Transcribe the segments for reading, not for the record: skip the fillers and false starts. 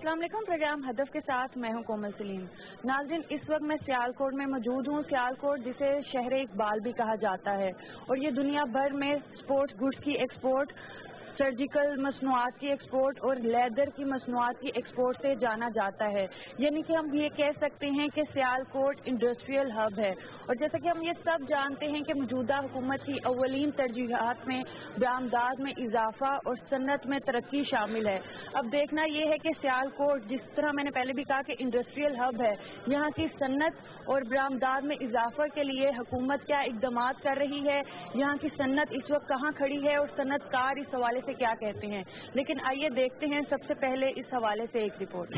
अस्सलाम वालेकुम। प्रोग्राम हदफ के साथ मैं हूं कोमल सलीम। नाज़रीन, इस वक्त मैं सियालकोट में मौजूद हूं। सियालकोट जिसे शहर इकबाल भी कहा जाता है और ये दुनिया भर में स्पोर्ट्स गुड्स की एक्सपोर्ट, सर्जिकल मसनूआत की एक्सपोर्ट और लेदर की मसनूआत की एक्सपोर्ट से जाना जाता है। यानी कि हम ये कह सकते हैं कि सियालकोट इंडस्ट्रियल हब है। और जैसा कि हम ये सब जानते हैं कि मौजूदा हुकूमत की अव्वलीन तरजीहात में बरामदात में इजाफा और सन्नत में तरक्की शामिल है। अब देखना ये है कि सियालकोट, जिस तरह मैंने पहले भी कहा कि इंडस्ट्रियल हब है, यहाँ की सन्नत और बरामदात में इजाफा के लिए हुकूमत क्या इकदाम कर रही है, यहाँ की सन्नत इस वक्त कहाँ खड़ी है और सन्नतकार इस हवाले से क्या कहते हैं। लेकिन आइए देखते हैं सबसे पहले इस हवाले से एक रिपोर्ट।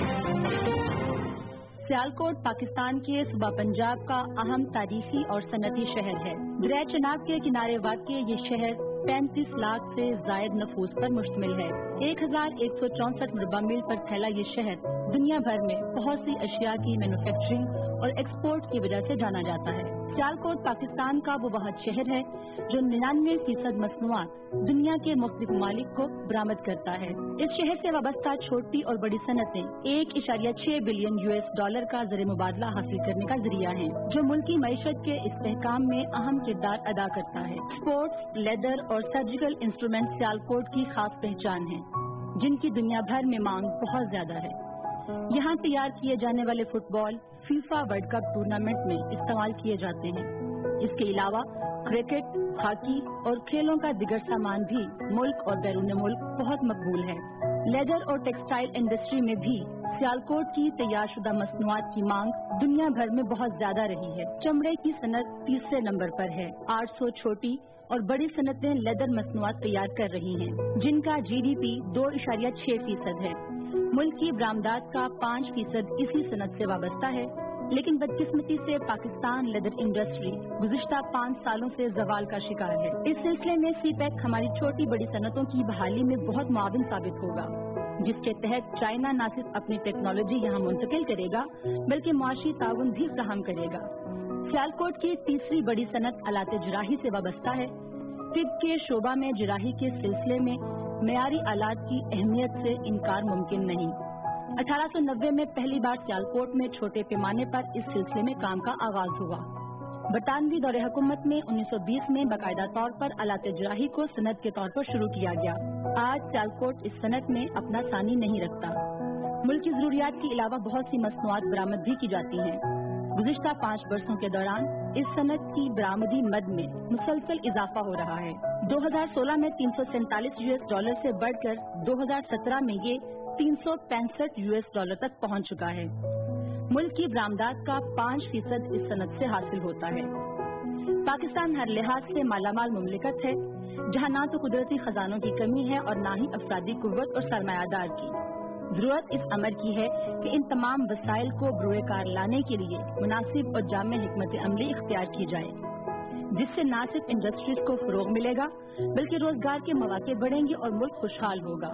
सियालकोट पाकिस्तान के सूबा पंजाब का अहम तारीखी और सनती शहर है। दरिया चनाब के किनारे वाक़ ये शहर 35 लाख से जायद नफूस पर मुश्तमिल है। 1164 मुरबा मील पर फैला ये शहर दुनिया भर में बहुत सी अशिया की मैन्युफैक्चरिंग और एक्सपोर्ट की वजह से जाना जाता है। सियालकोट पाकिस्तान का वो वाहिद शहर है जो 99% मसनूआत दुनिया के मुख्तलिफ ममालिक को बरामद करता है। इस शहर से वाबस्ता छोटी और बड़ी सनतें 1.6 बिलियन US$ का ज़र मुबादला हासिल करने का जरिया है, जो मुल्की मईशत के इस्तेहकाम में अहम किरदार अदा करता है। स्पोर्ट्स, लेदर और सर्जिकल इंस्ट्रूमेंट सियालकोट की खास पहचान है, जिनकी दुनिया भर में मांग बहुत ज्यादा है। यहाँ तैयार किए जाने वाले football FIFA world cup tournament में इस्तेमाल किए जाते हैं। इसके अलावा क्रिकेट, हॉकी और खेलों का दिगर सामान भी मुल्क और बैरून मुल्क बहुत मकबूल है। लेदर और टेक्सटाइल इंडस्ट्री में भी सियालकोट की तैयार शुदा मसनूआत की मांग दुनिया भर में बहुत ज्यादा रही है। चमड़े की सनत तीसरे नंबर पर है। 800 छोटी और बड़ी सनतें लेदर मसनूआत तैयार कर रही हैं, जिनका GDP 2.6% है। मुल्क की बरामदात का 5% इसी सनत से वाबस्ता है। लेकिन बदकिस्मती से पाकिस्तान लेदर इंडस्ट्री गुज़िश्ता 5 सालों से जवाल का शिकार है। इस सिलसिले में CPEC हमारी छोटी बड़ी सनतों की बहाली में बहुत मुआविन साबित होगा, जिसके तहत चाइना न सिर्फ अपनी टेक्नोलॉजी यहाँ मुंतकिल करेगा बल्कि मुआशी ताउन भी फराहम करेगा। सियालकोट की तीसरी बड़ी सनत आलात जराही से वाबस्ता है। तिब के शोबा में जराही के सिलसिले में मेयारी आलात की अहमियत से इनकार मुमकिन नहीं। 1890 में पहली बार सियालकोट में छोटे पैमाने पर इस सिलसिले में काम का आगाज हुआ। बरतानवी दौरे हुकूमत में 1920 में बाकायदा तौर पर आलात जराही को सनत के तौर पर शुरू किया गया। आज सियालकोट इस सनत में अपना सानी नहीं रखता। मुल्क की जरूरियात के अलावा बहुत सी मसनूआत बरामद भी की जाती हैं। गुज़िश्ता 5 वर्षों के दौरान इस सनत की बरामदी मद में मुसलसल इजाफा हो रहा है। 2016 में $347 से बढ़कर 2017 में ये $365 तक पहुंच चुका है। मुल्क की बरामदात का 5% इस सनत से हासिल होता है। पाकिस्तान हर लिहाज से मालामाल मुमलिकत है, जहाँ ना तो कुदरती खजानों की कमी है और ना ही अफरादी कुव्वत और सरमायादार की। जरूरत इस अमर की है कि इन तमाम वसाइल को बरूए कार लाने के लिए मुनासिब और जामे हिकमत अमली इख्तियार की जाए, जिससे न सिर्फ इंडस्ट्रीज को फरोग मिलेगा बल्कि रोजगार के मौके बढ़ेंगे और मुल्क खुशहाल होगा।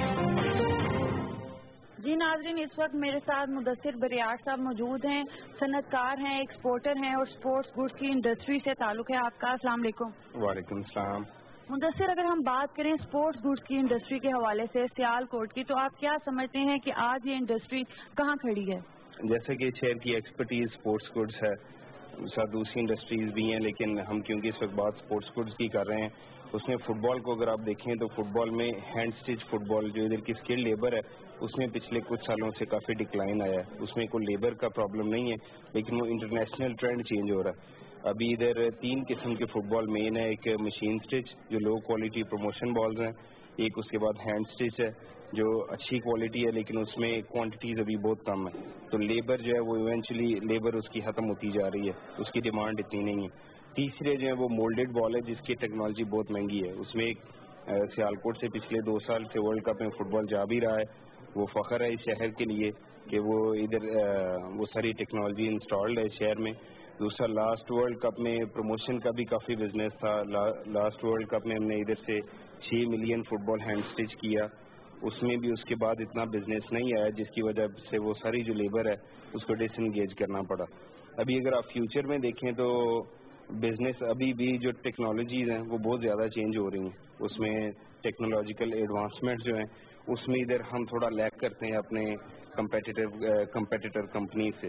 जी नाज़रीन, इस वक्त मेरे साथ मुदस्सिर बरियार साहब मौजूद हैं। सनतकार हैं, एक्सपोर्टर हैं और स्पोर्ट्स गुड्स की इंडस्ट्री से ताल्लुक है आपका। अस्सलाम वालेकुम। वालेकुम सलाम। मुदस्सिर, अगर हम बात करें स्पोर्ट्स गुड्स की इंडस्ट्री के हवाले से सियालकोट की, तो आप क्या समझते हैं कि आज ये इंडस्ट्री कहाँ खड़ी है? जैसे कि शहर की एक्सपर्टीज स्पोर्ट्स गुड्स है, साथ दूसरी इंडस्ट्रीज भी हैं, लेकिन हम क्योंकि इस वक्त बात स्पोर्ट्स गुड्स की कर रहे हैं, उसमें फुटबॉल को अगर आप देखें तो फुटबॉल में हैंड स्टिच फुटबॉल जो इधर की स्किल्ड लेबर है, उसमें पिछले कुछ सालों से काफ़ी डिक्लाइन आया है। उसमें कोई लेबर का प्रॉब्लम नहीं है, लेकिन वो इंटरनेशनल ट्रेंड चेंज हो रहा है। अभी इधर 3 किस्म के फुटबॉल मेन है। एक मशीन स्टिच जो लो क्वालिटी प्रमोशन बॉल्स हैं, एक उसके बाद हैंड स्टिच है जो अच्छी क्वालिटी है लेकिन उसमें क्वांटिटीज अभी बहुत कम है। तो लेबर जो है वो इवेंचुअली लेबर उसकी ख़त्म होती जा रही है, उसकी डिमांड इतनी नहीं है। तीसरे जो है वो मोल्डेड बॉल है जिसकी टेक्नोलॉजी बहुत महंगी है। उसमें एक सियालकोट से पिछले 2 साल से वर्ल्ड कप में फुटबॉल जा भी रहा है। वो फ़ख्र है इस शहर के लिए कि वो इधर वो सारी टेक्नोलॉजी इंस्टॉल्ड है शहर में। दूसरा, लास्ट वर्ल्ड कप में प्रमोशन का भी काफ़ी बिजनेस था। लास्ट वर्ल्ड कप में हमने इधर से 6 मिलियन फुटबॉल हैंड स्टिच किया, उसमें भी उसके बाद इतना बिजनेस नहीं आया, जिसकी वजह से वो सारी जो लेबर है उसको डिसएंगेज करना पड़ा। अभी अगर आप फ्यूचर में देखें तो बिजनेस अभी भी जो टेक्नोलॉजीज हैं वो बहुत ज़्यादा चेंज हो रही हैं। उसमें टेक्नोलॉजिकल एडवांसमेंट जो हैं उसमें इधर हम थोड़ा लैक करते हैं अपने کمپیٹیٹر کمپنی سے.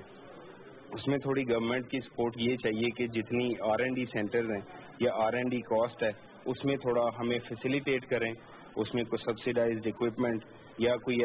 اس میں تھوڑی گورنمنٹ کی سپورٹ یہ چاہیے کہ جتنی R&D سینٹرز ہیں یا R&D کاسٹ ہے اس میں تھوڑا ہمیں فیسیلیٹیٹ کریں, اس میں کوئی سبسیڈائزڈ اکوپمنٹ یا کوئی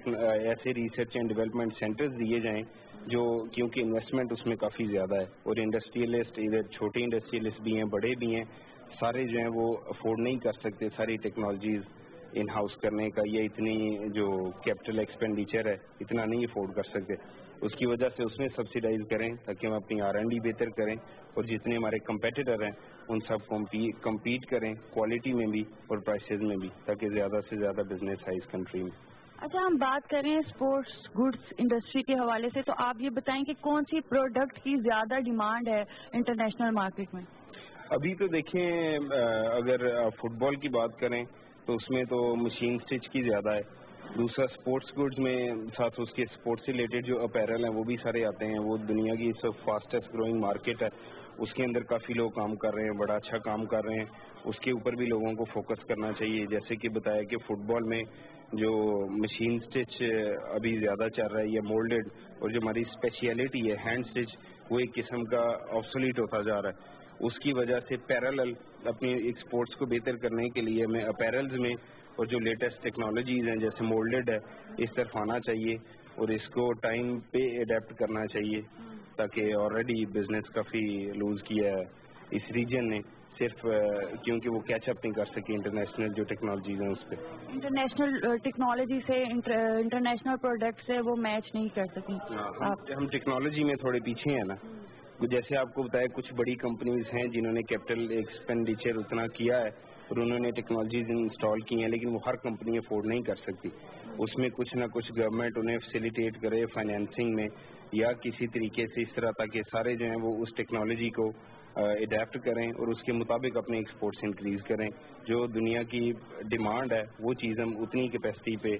ایسے ریسرچ اینڈ ڈیولپمنٹ سینٹرز دیے جائیں جو, کیونکہ انویسٹمنٹ اس میں کافی زیادہ ہے اور انڈسٹریلسٹ ادھر چھوٹے انڈسٹریلسٹ بھی ہیں بڑے بھی ہیں, سارے جو ہیں وہ افورڈ نہیں کر سکتے ساری ٹیکنالوجیز ان ہاؤس کرنے کا, یا اتنی جو کیپٹل ایکسپینڈیچر ہے اتنا نہیں افورڈ کر سکتے. اس کی وجہ سے اس میں سبسیڈائز کریں تاکہ ہم اپنی R&D بہتر کریں اور جتنے ہمارے کمپیٹیٹر ہیں ان سب کمپیٹ کریں کوالٹی میں بھی اور پرائسز میں بھی, تاکہ زیادہ سے زیادہ بزنس ہے اس کنٹری میں. اچھا, ہم بات کریں اسپورٹس گڈس انڈسٹری کے حوالے سے, تو آپ یہ بتائیں کہ کون سی پروڈکٹ کی زیادہ ڈیمانڈ ہے انٹرنیشنل مارکیٹ میں؟ ابھی تو دیکھیں اگر فٹ بال کی بات کریں تو اس میں تو مشین اسٹچ کی زیادہ ہے. دوسرا اسپورٹس گڈز میں ساتھ اس کے اسپورٹس سے ریلیٹڈ جو اپیرل ہیں وہ بھی سارے آتے ہیں. وہ دنیا کی سب فاسٹسٹ گروئنگ مارکیٹ ہے, اس کے اندر کافی لوگ کام کر رہے ہیں, بڑا اچھا کام کر رہے ہیں. اس کے اوپر بھی لوگوں کو فوکس کرنا چاہیے. جیسے کہ بتایا کہ فٹ بال میں جو مشین اسٹچ ابھی زیادہ چل رہا ہے یا مولڈڈ, اور جو ہماری اسپیشلٹی ہے ہینڈ اسٹچ وہ ایک قسم کا آبسولیٹ ہوتا جا رہا ہے. اس کی وجہ سے پیرالل اپنی ایکسپورٹس کو بہتر کرنے کے لیے ہمیں اپیرلز میں اور جو لیٹسٹ ٹیکنالوجیز ہیں جیسے مولڈڈ ہے اس طرف آنا چاہیے اور اس کو ٹائم پہ اڈیپٹ کرنا چاہیے, تاکہ آلریڈی بزنس کافی لوز کیا ہے اس ریجن نے, صرف کیونکہ وہ کیچ اپ نہیں کر سکے انٹرنیشنل جو ٹیکنالوجیز ہیں اس پہ. انٹرنیشنل ٹیکنالوجی سے انٹرنیشنل پروڈکٹ سے وہ میچ نہیں کر سکیں. ہم ٹیکنالوجی میں تھوڑے پیچھے ہیں نا. جیسے آپ کو بتایا کچھ بڑی کمپنیز ہیں جنہوں نے کیپٹل ایکسپینڈیچر اتنا کیا ہے اور انہوں نے ٹیکنالوجیز انسٹال کی ہیں, لیکن وہ ہر کمپنی افورڈ نہیں کر سکتی. اس میں کچھ نہ کچھ گورنمنٹ انہیں فیسیلیٹیٹ کرے فائنینسنگ میں یا کسی طریقے سے اس طرح, تاکہ سارے جو ہیں وہ اس ٹیکنالوجی کو اڈیپٹ کریں اور اس کے مطابق اپنے ایکسپورٹس انکریز کریں. جو دنیا کی ڈیمانڈ ہے وہ چیز ہم اتنی کیپیسٹی پہ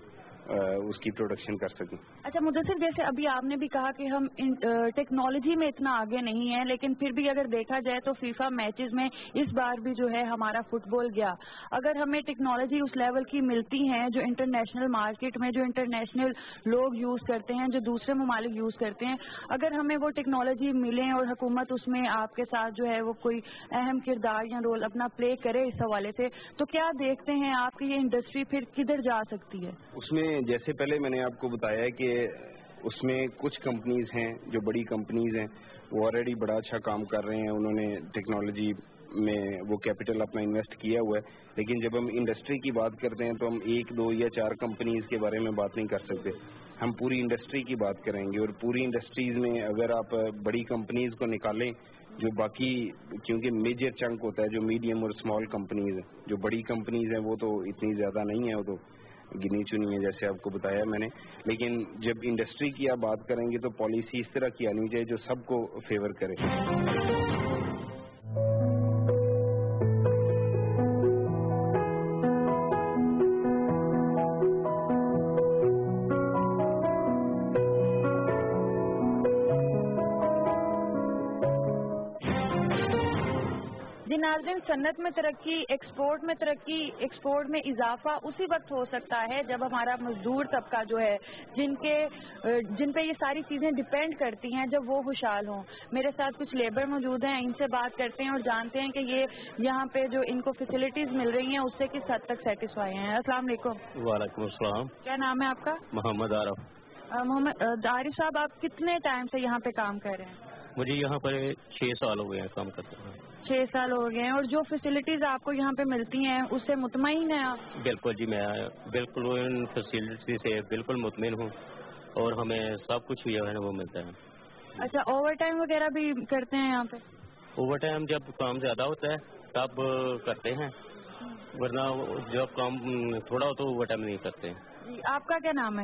اس کی پروڈکشن کر سکیں. اچھا مدثر, جیسے ابھی آپ نے بھی کہا کہ ہم ٹیکنالوجی میں اتنا آگے نہیں ہیں, لیکن پھر بھی اگر دیکھا جائے تو فیفا میچز میں اس بار بھی جو ہے ہمارا فٹ بال گیا. اگر ہمیں ٹیکنالوجی اس لیول کی ملتی ہیں جو انٹرنیشنل مارکیٹ میں جو انٹرنیشنل لوگ یوز کرتے ہیں, جو دوسرے ممالک یوز کرتے ہیں, اگر ہمیں وہ ٹیکنالوجی ملیں اور حکومت اس میں آپ کے ساتھ جو ہے وہ کوئی اہم کردار یا رول اپنا پلے کرے اس حوالے سے, تو کیا دیکھتے ہیں آپ کی یہ انڈسٹری پھر کدھر جا سکتی ہے؟ اس میں جیسے پہلے میں نے آپ کو بتایا کہ اس میں کچھ کمپنیز ہیں جو بڑی کمپنیز ہیں وہ آلریڈی بڑا اچھا کام کر رہے ہیں, انہوں نے ٹیکنالوجی میں وہ کیپٹل اپنا انویسٹ کیا ہوا ہے. لیکن جب ہم انڈسٹری کی بات کرتے ہیں تو ہم 1, 2 یا 4 کمپنیز کے بارے میں بات نہیں کر سکتے, ہم پوری انڈسٹری کی بات کریں گے. اور پوری انڈسٹریز میں اگر آپ بڑی کمپنیز کو نکالیں, جو باقی کیونکہ میجر چنک ہوتا ہے جو میڈیم اور اسمال کمپنیز ہیں, جو بڑی کمپنیز ہیں وہ تو اتنی زیادہ نہیں ہیں, وہ تو گنی چنی ہے جیسے آپ کو بتایا میں نے. لیکن جب انڈسٹری کی آپ بات کریں گے تو پالیسی اس طرح کی آنی چاہیے جو سب کو فیور کرے. ناظرین, صنعت میں ترقی, ایکسپورٹ میں ترقی, ایکسپورٹ میں اضافہ اسی وقت ہو سکتا ہے جب ہمارا مزدور طبقہ جو ہے جن پہ یہ ساری چیزیں ڈپینڈ کرتی ہیں, جب وہ خوشحال ہوں. میرے ساتھ کچھ لیبر موجود ہیں, ان سے بات کرتے ہیں اور جانتے ہیں کہ یہ یہاں پہ جو ان کو فیسلٹیز مل رہی ہیں اس سے کس حد تک سیٹسفائی ہیں. السلام علیکم. وعلیکم السلام. کیا نام ہے آپ کا؟ محمد عارف. محمد عارف صاحب, آپ کتنے ٹائم سے یہاں پہ کام کر رہے ہیں؟ مجھے یہاں پر 6 سال ہو گئے ہیں کام کرتے ہیں. 6 سال ہو گئے ہیں. اور جو فیسلٹیز آپ کو یہاں پہ ملتی ہیں اس سے مطمئن ہیں آپ؟ بالکل جی, میں بالکل ان فیسلٹی سے بالکل مطمئن ہوں اور ہمیں سب کچھ جو ہے وہ ملتا ہے. اچھا, اوور ٹائم وغیرہ بھی کرتے ہیں یہاں پہ؟ اوور ٹائم جب کام زیادہ ہوتا ہے تب کرتے ہیں, ورنہ جب کام تھوڑا ہو تو اوور ٹائم نہیں کرتے. جی, آپ کا کیا نام ہے؟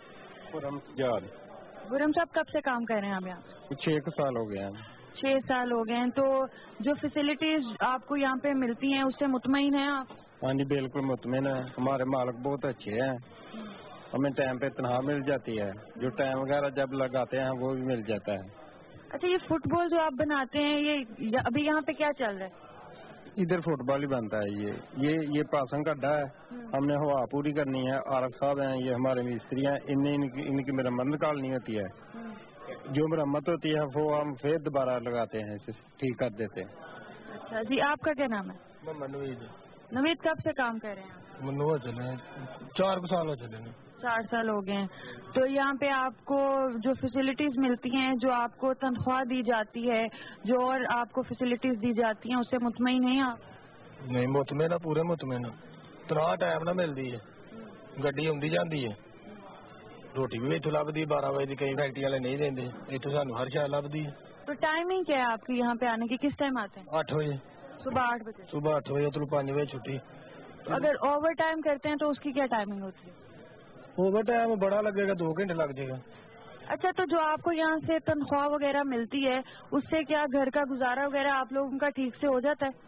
گرم صاحب, کب سے کام کر رہے ہیں آپ یہاں؟ 6 سال ہو گئے ہیں. 6 سال ہو گئے ہیں. تو جو فیسلٹیز آپ کو یہاں پہ ملتی ہیں اس سے مطمئن ہیں آپ؟ ہاں جی, بالکل مطمئن ہے. ہمارے مالک بہت اچھے ہیں, ہمیں ٹائم پہ تنخواہ مل جاتی ہے, جو ٹائم وغیرہ جب لگاتے ہیں وہ بھی مل جاتا ہے. اچھا, یہ فٹ بال جو آپ بناتے ہیں یہ ابھی یہاں پہ کیا چل رہا ہے؟ ادھر فٹ بال ہی بنتا ہے. یہ پاسنگ گڈھا ہے, ہم نے ہوا پوری کرنی ہے. عارف صاحب ہیں, یہ ہمارے مستری ہیں, ان کی مرمت نکالنی ہوتی ہے. جو مرمت ہوتی ہے وہ ہم پھر دوبارہ لگاتے ہیں, ٹھیک کر دیتے ہیں. اچھا جی, آپ کا کیا نام ہے؟ محمد نوید. نوید, کب سے کام کر رہے ہیں آپ؟ منو چلے 4 سال ہو چلے. 4 سال ہو گئے ہیں. تو یہاں پہ آپ کو جو فیسلٹیز ملتی ہیں, جو آپ کو تنخواہ دی جاتی ہے, جو اور آپ کو فیسلٹیز دی جاتی ہیں, اس سے مطمئن ہیں آپ؟ نہیں مطمئن ہے, پورے مطمئن. تنخواہ ٹائم نہ ملتی ہے, گڈی آتی جاتی ہے, روٹی بھی اتوں لبھی 12 بجے, کئی فیکٹری والے نہیں دیں, اتوں سانو ہر شاید لبھی ہے. تو ٹائمنگ کیا ہے آپ کی یہاں پہ آنے کی, کس ٹائم آتے ہیں؟ 8 بجے صبح 8 بجے. صبح 8 بجے تو 5 بجے چھٹی. اگر اوور ٹائم کرتے ہیں تو اس کی کیا ٹائمنگ ہوتی ہے؟ اوور ٹائم بڑا لگے گا, 2 گھنٹے لگ جائے گا. اچھا, تو جو آپ کو یہاں سے تنخواہ وغیرہ ملتی ہے, اس سے کیا گھر کا گزارا وغیرہ آپ لوگوں کا ٹھیک سے ہو جاتا ہے؟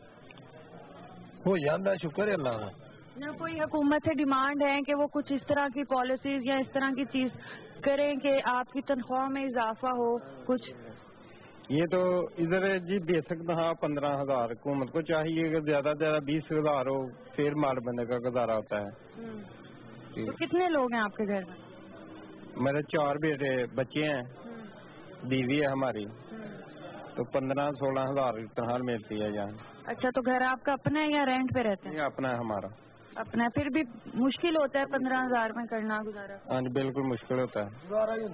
ہو جاتا ہے, شکر ہے اللہ کا. نہ کوئی حکومت سے ڈیمانڈ ہے کہ وہ کچھ اس طرح کی پالیسیز یا اس طرح کی چیز کریں کہ آپ کی تنخواہ میں اضافہ ہو کچھ؟ یہ تو ادھر جی بیسک تنخواہ 15,000 حکومت کو چاہیے کہ زیادہ سے زیادہ 20,000 ہو, پھر مال بندے کا گزارا ہوتا ہے. تو کتنے لوگ ہیں آپ کے گھر میں؟ میرے 4 بچے ہیں, بیوی ہے ہماری, تو 15-16,000 تنخواہ ملتی ہے یہاں. اچھا, تو گھر آپ کا اپنا ہے یا رینٹ پہ رہتے ہیں؟ یہ اپنا ہے ہمارا. اپنا ہے, پھر بھی مشکل ہوتا ہے 15,000 میں کرنا گزارا؟ ہاں جی بالکل مشکل ہوتا ہے. گزارا ہی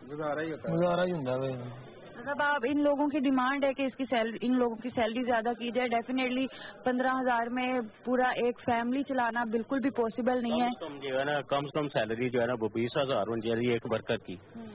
ہوتا ہے. مطلب آپ ان لوگوں کی ڈیمانڈ ہے کہ اس کی ان لوگوں کی سیلری زیادہ کی جائے. ڈیفینیٹلی 15,000 میں پورا ایک فیملی چلانا بالکل بھی پاسبل نہیں ہے. جو ہے نا کم سے کم سیلری جو ہے نا وہ 20,000 ہونی چاہیے ایک ورکر کی,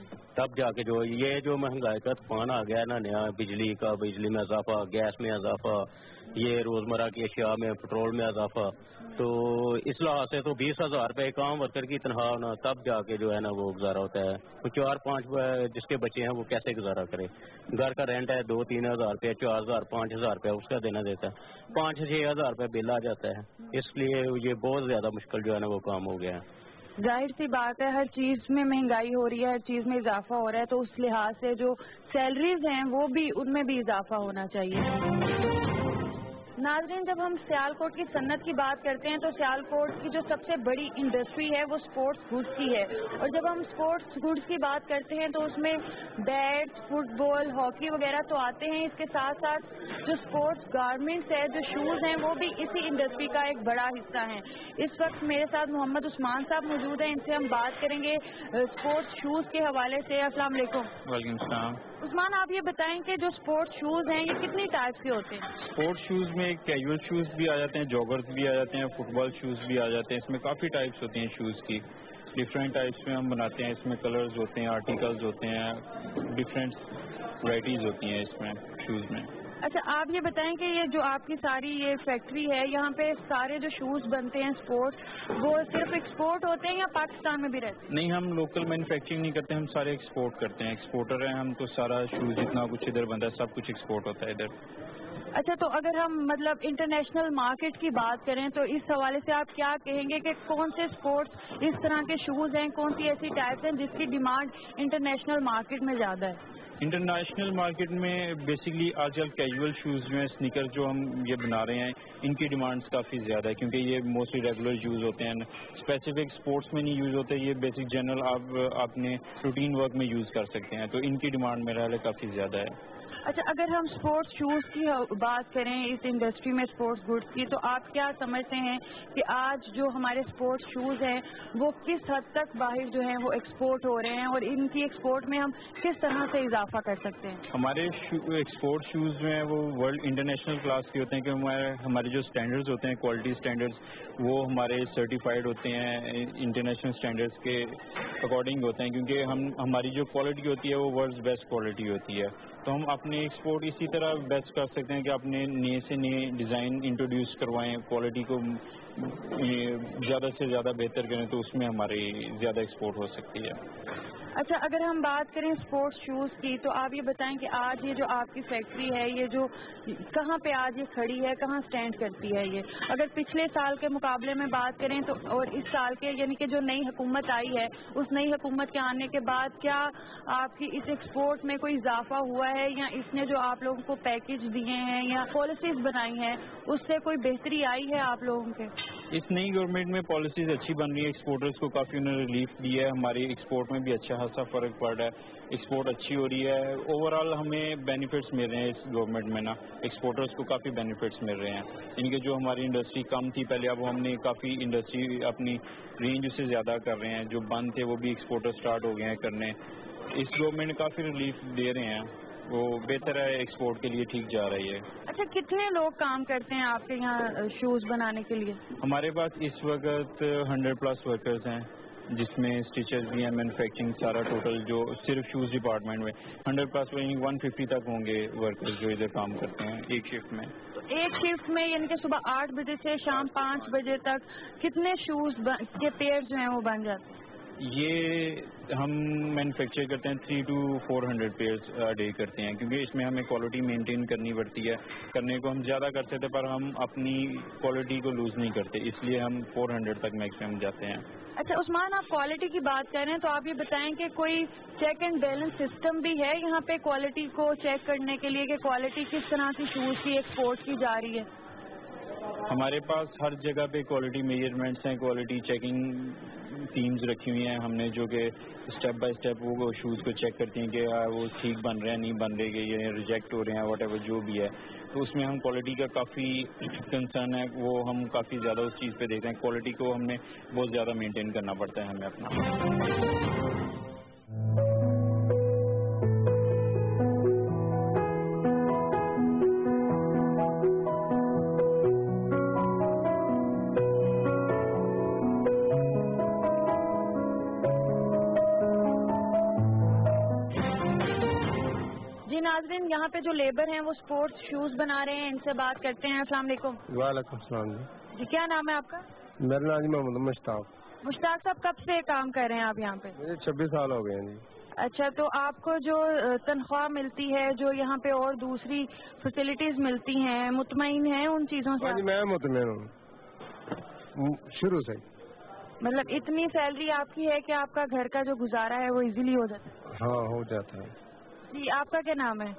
تب جا کے جو مہنگائی کا طوفان آ گیا ہے نا نیا, بجلی میں اضافہ, گیس میں اضافہ, یہ روزمرہ کی اشیاء میں پٹرول میں اضافہ, تو اس لحاظ سے تو 20,000 روپے ایک عام ورکر کی تنخواہ ہونا, تب جا کے جو ہے نا وہ گزارا ہوتا ہے. تو 4-5 جس کے بچے ہیں وہ کیسے گزارا کرے؟ گھر کا رینٹ ہے 2-3 ہزار روپے, 4,000-5,000 روپے اس کا دینا دیتا ہے, 5-6 ہزار روپے بل آ جاتا ہے. اس لیے یہ بہت زیادہ مشکل جو ہے نا وہ کام ہو گیا ہے. ظاہر سی بات ہے, ہر چیز میں مہنگائی ہو رہی ہے, ہر چیز میں اضافہ ہو رہا ہے, تو اس لحاظ سے جو سیلریز ہیں وہ بھی ان میں بھی اضافہ ہونا چاہیے. ناظرین, جب ہم سیالکوٹ کی صنعت کی بات کرتے ہیں تو سیالکوٹ کی جو سب سے بڑی انڈسٹری ہے وہ سپورٹس گڈس کی ہے, اور جب ہم سپورٹس گڈس کی بات کرتے ہیں تو اس میں بیٹ, فٹ بال, ہاکی وغیرہ تو آتے ہیں. اس کے ساتھ ساتھ جو سپورٹس گارمنٹس ہے, جو شوز ہیں, وہ بھی اسی انڈسٹری کا ایک بڑا حصہ ہیں. اس وقت میرے ساتھ محمد عثمان صاحب موجود ہیں, ان سے ہم بات کریں گے سپورٹس شوز کے حوالے سے. السلام علیکم. وعلیکم السلام. عثمان, آپ یہ بتائیں کہ جو سپورٹس شوز ہیں یہ کتنی ٹائپ کے ہوتے ہیں؟ اسپورٹس شوز میں کیجول شوز بھی آ جاتے ہیں, جاگرز بھی آ جاتے ہیں, فٹ بال شوز بھی آ جاتے ہیں. اس میں کافی ٹائپس ہوتی ہیں شوز کی, ڈفرینٹ ٹائپس میں ہم بناتے ہیں. اس میں کلرز ہوتے ہیں, آرٹیکلز ہوتے ہیں, ڈفرینٹ ورائٹیز ہوتی ہیں اس میں شوز میں. اچھا, آپ یہ بتائیں کہ یہ جو آپ کی ساری یہ فیکٹری ہے, یہاں پہ سارے جو شوز بنتے ہیں اسپورٹ, وہ صرف ایکسپورٹ ہوتے ہیں یا پاکستان میں بھی رہتے ہیں؟ نہیں, ہم لوکل مینوفیکچرنگ نہیں کرتے, ہم سارے ایکسپورٹ کرتے ہیں. ایکسپورٹر ہیں ہم, تو سارا شوز جتنا کچھ ادھر بنتا ہے سب کچھ ایکسپورٹ ہوتا ہے ادھر. اچھا, تو اگر ہم مطلب انٹرنیشنل مارکیٹ کی بات کریں تو اس حوالے سے آپ کیا کہیں گے کہ کون سے اسپورٹس اس طرح کے شوز ہیں, کون سی ایسی ٹائپس ہیں جس کی ڈیمانڈ انٹرنیشنل مارکیٹ میں زیادہ ہے؟ انٹرنیشنل مارکیٹ میں بیسکلی آج کل کیجول شوز جو ہیں, سنیکر جو ہم یہ بنا رہے ہیں, ان کی ڈیمانڈس کافی زیادہ ہے, کیونکہ یہ موسٹلی ریگولر یوز ہوتے ہیں, اسپیسیفک اسپورٹس میں نہیں یوز ہوتے. یہ بیسک جنرل آپ اپنے روٹین ورک میں یوز کر سکتے ہیں, تو ان کی ڈیمانڈ میرا خیال ہے کافی زیادہ ہے. اچھا, اگر ہم اسپورٹس شوز کی بات کریں اس انڈسٹری میں اسپورٹس گڈس کی, تو آپ کیا سمجھتے ہیں کہ آج جو ہمارے اسپورٹس شوز ہیں وہ کس حد تک باہر جو ہیں وہ ایکسپورٹ ہو رہے ہیں, اور ان کی ایکسپورٹ میں ہم کس طرح سے اضافہ کر سکتے ہیں؟ ہمارے ایکسپورٹ شوز جو ہیں وہ ورلڈ انٹرنیشنل کلاس کے ہوتے ہیں, کہ ہمارے جو اسٹینڈرڈز ہوتے ہیں, کوالٹی اسٹینڈرڈز, وہ ہمارے سرٹیفائڈ ہوتے ہیں, انٹرنیشنل اسٹینڈرڈز کے اکارڈنگ ہوتے ہیں, کیونکہ ہماری جو کوالٹی ہوتی ہے وہ ورلڈ بیسٹ کوالٹی ہوتی ہے. تو ہم اپنے ایکسپورٹ اسی طرح بیسٹ کر سکتے ہیں کہ اپنے نئے سے نئے ڈیزائن انٹروڈیوس کروائیں, کوالٹی کو ज़्यादा से ज़्यादा बेहतर करें तो उसमें हमारी ज़्यादा एक्सपोर्ट हो सकती है। अच्छा, अगर हम बात करें स्पोर्ट्स शूज़ की, तो आप ये बताएं कि आज ये जो आपकी फैक्ट्री है, ये जो कहाँ पे आज ये खड़ी है, कहाँ स्टैंड करती है ये? अगर पिछले साल के मुकाबले में बात करें तो, और इस साल के, यानी कि जो नई हुकूमत आई है, उस नई हुकूमत के आने के बाद क्या आपकी इस एक्सपोर्ट में कोई इजाफा हुआ है, या इसने जो आप लोगों को पैकेज दिए हैं या पॉलिसीज बनाई हैं उससे कोई बेहतरी आई है आप लोगों के? इस नई गवर्नमेंट में पॉलिसीज अच्छी बन रही है, एक्सपोर्टर्स को काफ़ी उन्होंने रिलीफ दिया है, हमारी एक्सपोर्ट में भी अच्छा खासा फ़र्क पड़ रहा है, एक्सपोर्ट अच्छी हो रही है, ओवरऑल हमें बेनिफिट्स मिल रहे हैं इस गवर्नमेंट में ना, एक्सपोर्टर्स को काफ़ी बेनिफिट्स मिल रहे हैं। इनके जो हमारी इंडस्ट्री कम थी पहले, अब हमने काफ़ी इंडस्ट्री अपनी रेंज से ज़्यादा कर रहे हैं, जो बंद थे वो भी एक्सपोर्टर स्टार्ट हो गए हैं करने। इस गवर्नमेंट काफ़ी रिलीफ दे रहे हैं, वो बेहतर है, एक्सपोर्ट के लिए ठीक जा रही है। अच्छा, कितने लोग काम करते हैं आपके यहाँ शूज़ बनाने के लिए? हमारे पास इस वक्त 100+ वर्कर्स हैं, जिसमें स्टिचर्स भी हैं, मैन्युफैक्चरिंग सारा टोटल जो सिर्फ शूज़ डिपार्टमेंट में 100+ 150 तक होंगे वर्कर्स जो इधर काम करते हैं एक शिफ्ट में। तो एक शिफ्ट में यानी कि सुबह 8 बजे से शाम 5 बजे तक कितने शूज़ के पेयर जो हैं वो बन जाते हैं? ये हम मैन्युफैक्चर करते हैं 300 to 400 पेयर्स डे करते हैं, क्योंकि इसमें हमें क्वालिटी मेंटेन करनी पड़ती है। करने को हम ज़्यादा कर सकते हैं पर हम अपनी क्वालिटी को लूज़ नहीं करते, इसलिए हम 400 तक मैक्सिमम जाते हैं। अच्छा उस्मान, आप क्वालिटी की बात कर रहे हैं तो आप ये बताएं कि कोई चेक एंड बैलेंस सिस्टम भी है यहाँ पे क्वालिटी को चेक करने के लिए कि क्वालिटी किस तरह की शूज़ की एक्सपोर्ट की जा रही है? हमारे पास हर जगह पे क्वालिटी मेजरमेंट्स हैं, क्वालिटी चेकिंग टीम्स रखी हुई हैं हमने, जो कि स्टेप बाय स्टेप वो शूज़ को चेक करती हैं कि वो ठीक बन रहे हैं, नहीं बन रहे, ये रिजेक्ट हो रहे हैं, व्हाटएवर जो भी है। तो उसमें हम क्वालिटी का काफ़ी कंसर्न है, वो हम काफ़ी ज़्यादा उस चीज़ पे देखते हैं, क्वालिटी को हमने बहुत ज़्यादा मेंटेन करना पड़ता है हमें अपना। नाज़रीन, यहाँ पे जो लेबर हैं वो स्पोर्ट्स शूज़ बना रहे हैं, इनसे बात करते हैं। अस्सलाम वालेकुम। वालेकुम सलाम जी, क्या नाम है आपका? मेरा नाम मोहम्मद मुश्ताक। मुश्ताक साहब, कब से काम कर रहे हैं आप यहाँ पे? मुझे 26 साल हो गए हैं जी। अच्छा, तो आपको जो तनख्वाह मिलती है, जो यहाँ पे और दूसरी फैसिलिटीज मिलती हैं, मुतमईन हैं उन चीज़ों से? हाँ जी, मैं मुतमईन हूँ शुरू से। मतलब इतनी सैलरी आपकी है कि आपका घर का जो गुजारा है वो इजीली हो जाता है? हाँ, हो जाता है जी। आपका क्या नाम है?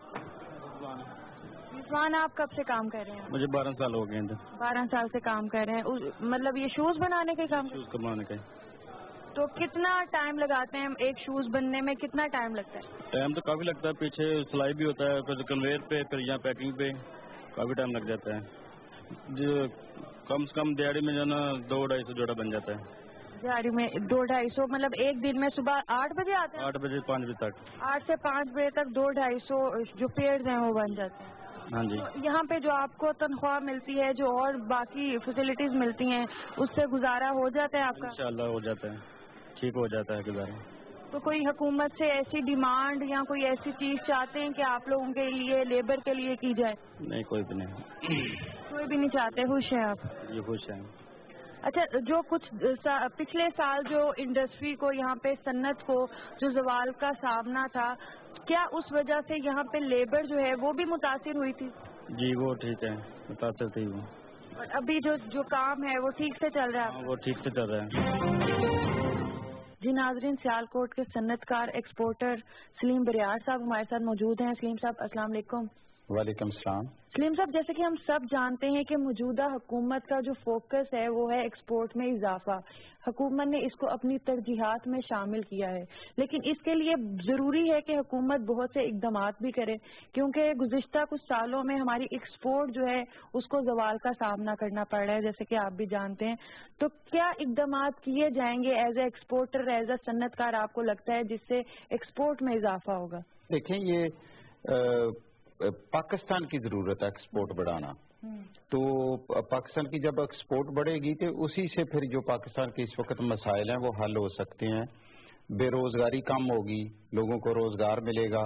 रिजवान, आप कब से काम कर रहे हैं? मुझे 12 साल हो गए हैं। 12 साल से काम कर रहे हैं, मतलब ये शूज़ बनाने के काम? शूज़ बनाने के। तो कितना टाइम लगाते हैं एक शूज़ बनने में, कितना टाइम लगता है? टाइम तो काफ़ी लगता है, पीछे सिलाई भी होता है, फिर कन्वेयर पे, फिर यहाँ पैकिंग पे काफ़ी टाइम लग जाता है। जो कम से कम दिहाड़ी में जो ना 200-250 जोड़ा बन जाता है। दिहाड़ी में 200-250, मतलब एक दिन में सुबह 8 बजे आते हैं? 8 बजे 5 बजे तक। 8 से 5 बजे तक 200-250 जो पेयर्स हैं वो बन जाते हैं। हाँ जी। तो यहाँ पे जो आपको तनख्वाह मिलती है, जो और बाकी फैसिलिटीज मिलती हैं, उससे गुजारा हो जाता है आपका? इंशाल्लाह हो जाता है, ठीक हो जाता है गुजारा। तो कोई हुकूमत से ऐसी डिमांड या कोई ऐसी चीज चाहते हैं कि आप लोगों के लिए, लेबर के लिए की जाए? नहीं, कोई भी नहीं। कोई भी नहीं चाहते, खुश हैं आप? ये खुश है। अच्छा, जो कुछ पिछले साल जो इंडस्ट्री को, यहाँ पे सन्नत को जो जवाल का सामना था, क्या उस वजह से यहाँ पे लेबर जो है वो भी मुतासिर हुई थी? जी, वो ठीक है, मुतासिर थी वो। और अभी जो काम है वो ठीक से चल रहा है? वो ठीक से चल रहा है। जी नाजरीन, सियालकोट के सन्नतकार एक्सपोर्टर सलीम बरियार साहब हमारे साथ मौजूद हैं। सलीम साहब, अस्सलाम वालेकुम। वालेकुम सलाम। सलीम साहब, जैसे कि हम सब जानते हैं कि मौजूदा हुकूमत का जो फोकस है वो है एक्सपोर्ट में इजाफा। हुकूमत ने इसको अपनी तरजीहात में शामिल किया है, लेकिन इसके लिए जरूरी है कि हुकूमत बहुत से इकदाम भी करे, क्योंकि गुज़िश्ता कुछ सालों में हमारी एक्सपोर्ट जो है उसको जवाल का सामना करना पड़ रहा है, जैसे कि आप भी जानते हैं। तो क्या इकदाम किए जाएंगे as a exporter, as a सन्नतकार, आपको लगता है जिससे एक्सपोर्ट में इजाफा होगा? देखें, ये पाकिस्तान की जरूरत है एक्सपोर्ट बढ़ाना। तो पाकिस्तान की जब एक्सपोर्ट बढ़ेगी तो उसी से फिर जो पाकिस्तान के इस वक्त मसाइल हैं वो हल हो सकते हैं। बेरोजगारी कम होगी, लोगों को रोजगार मिलेगा,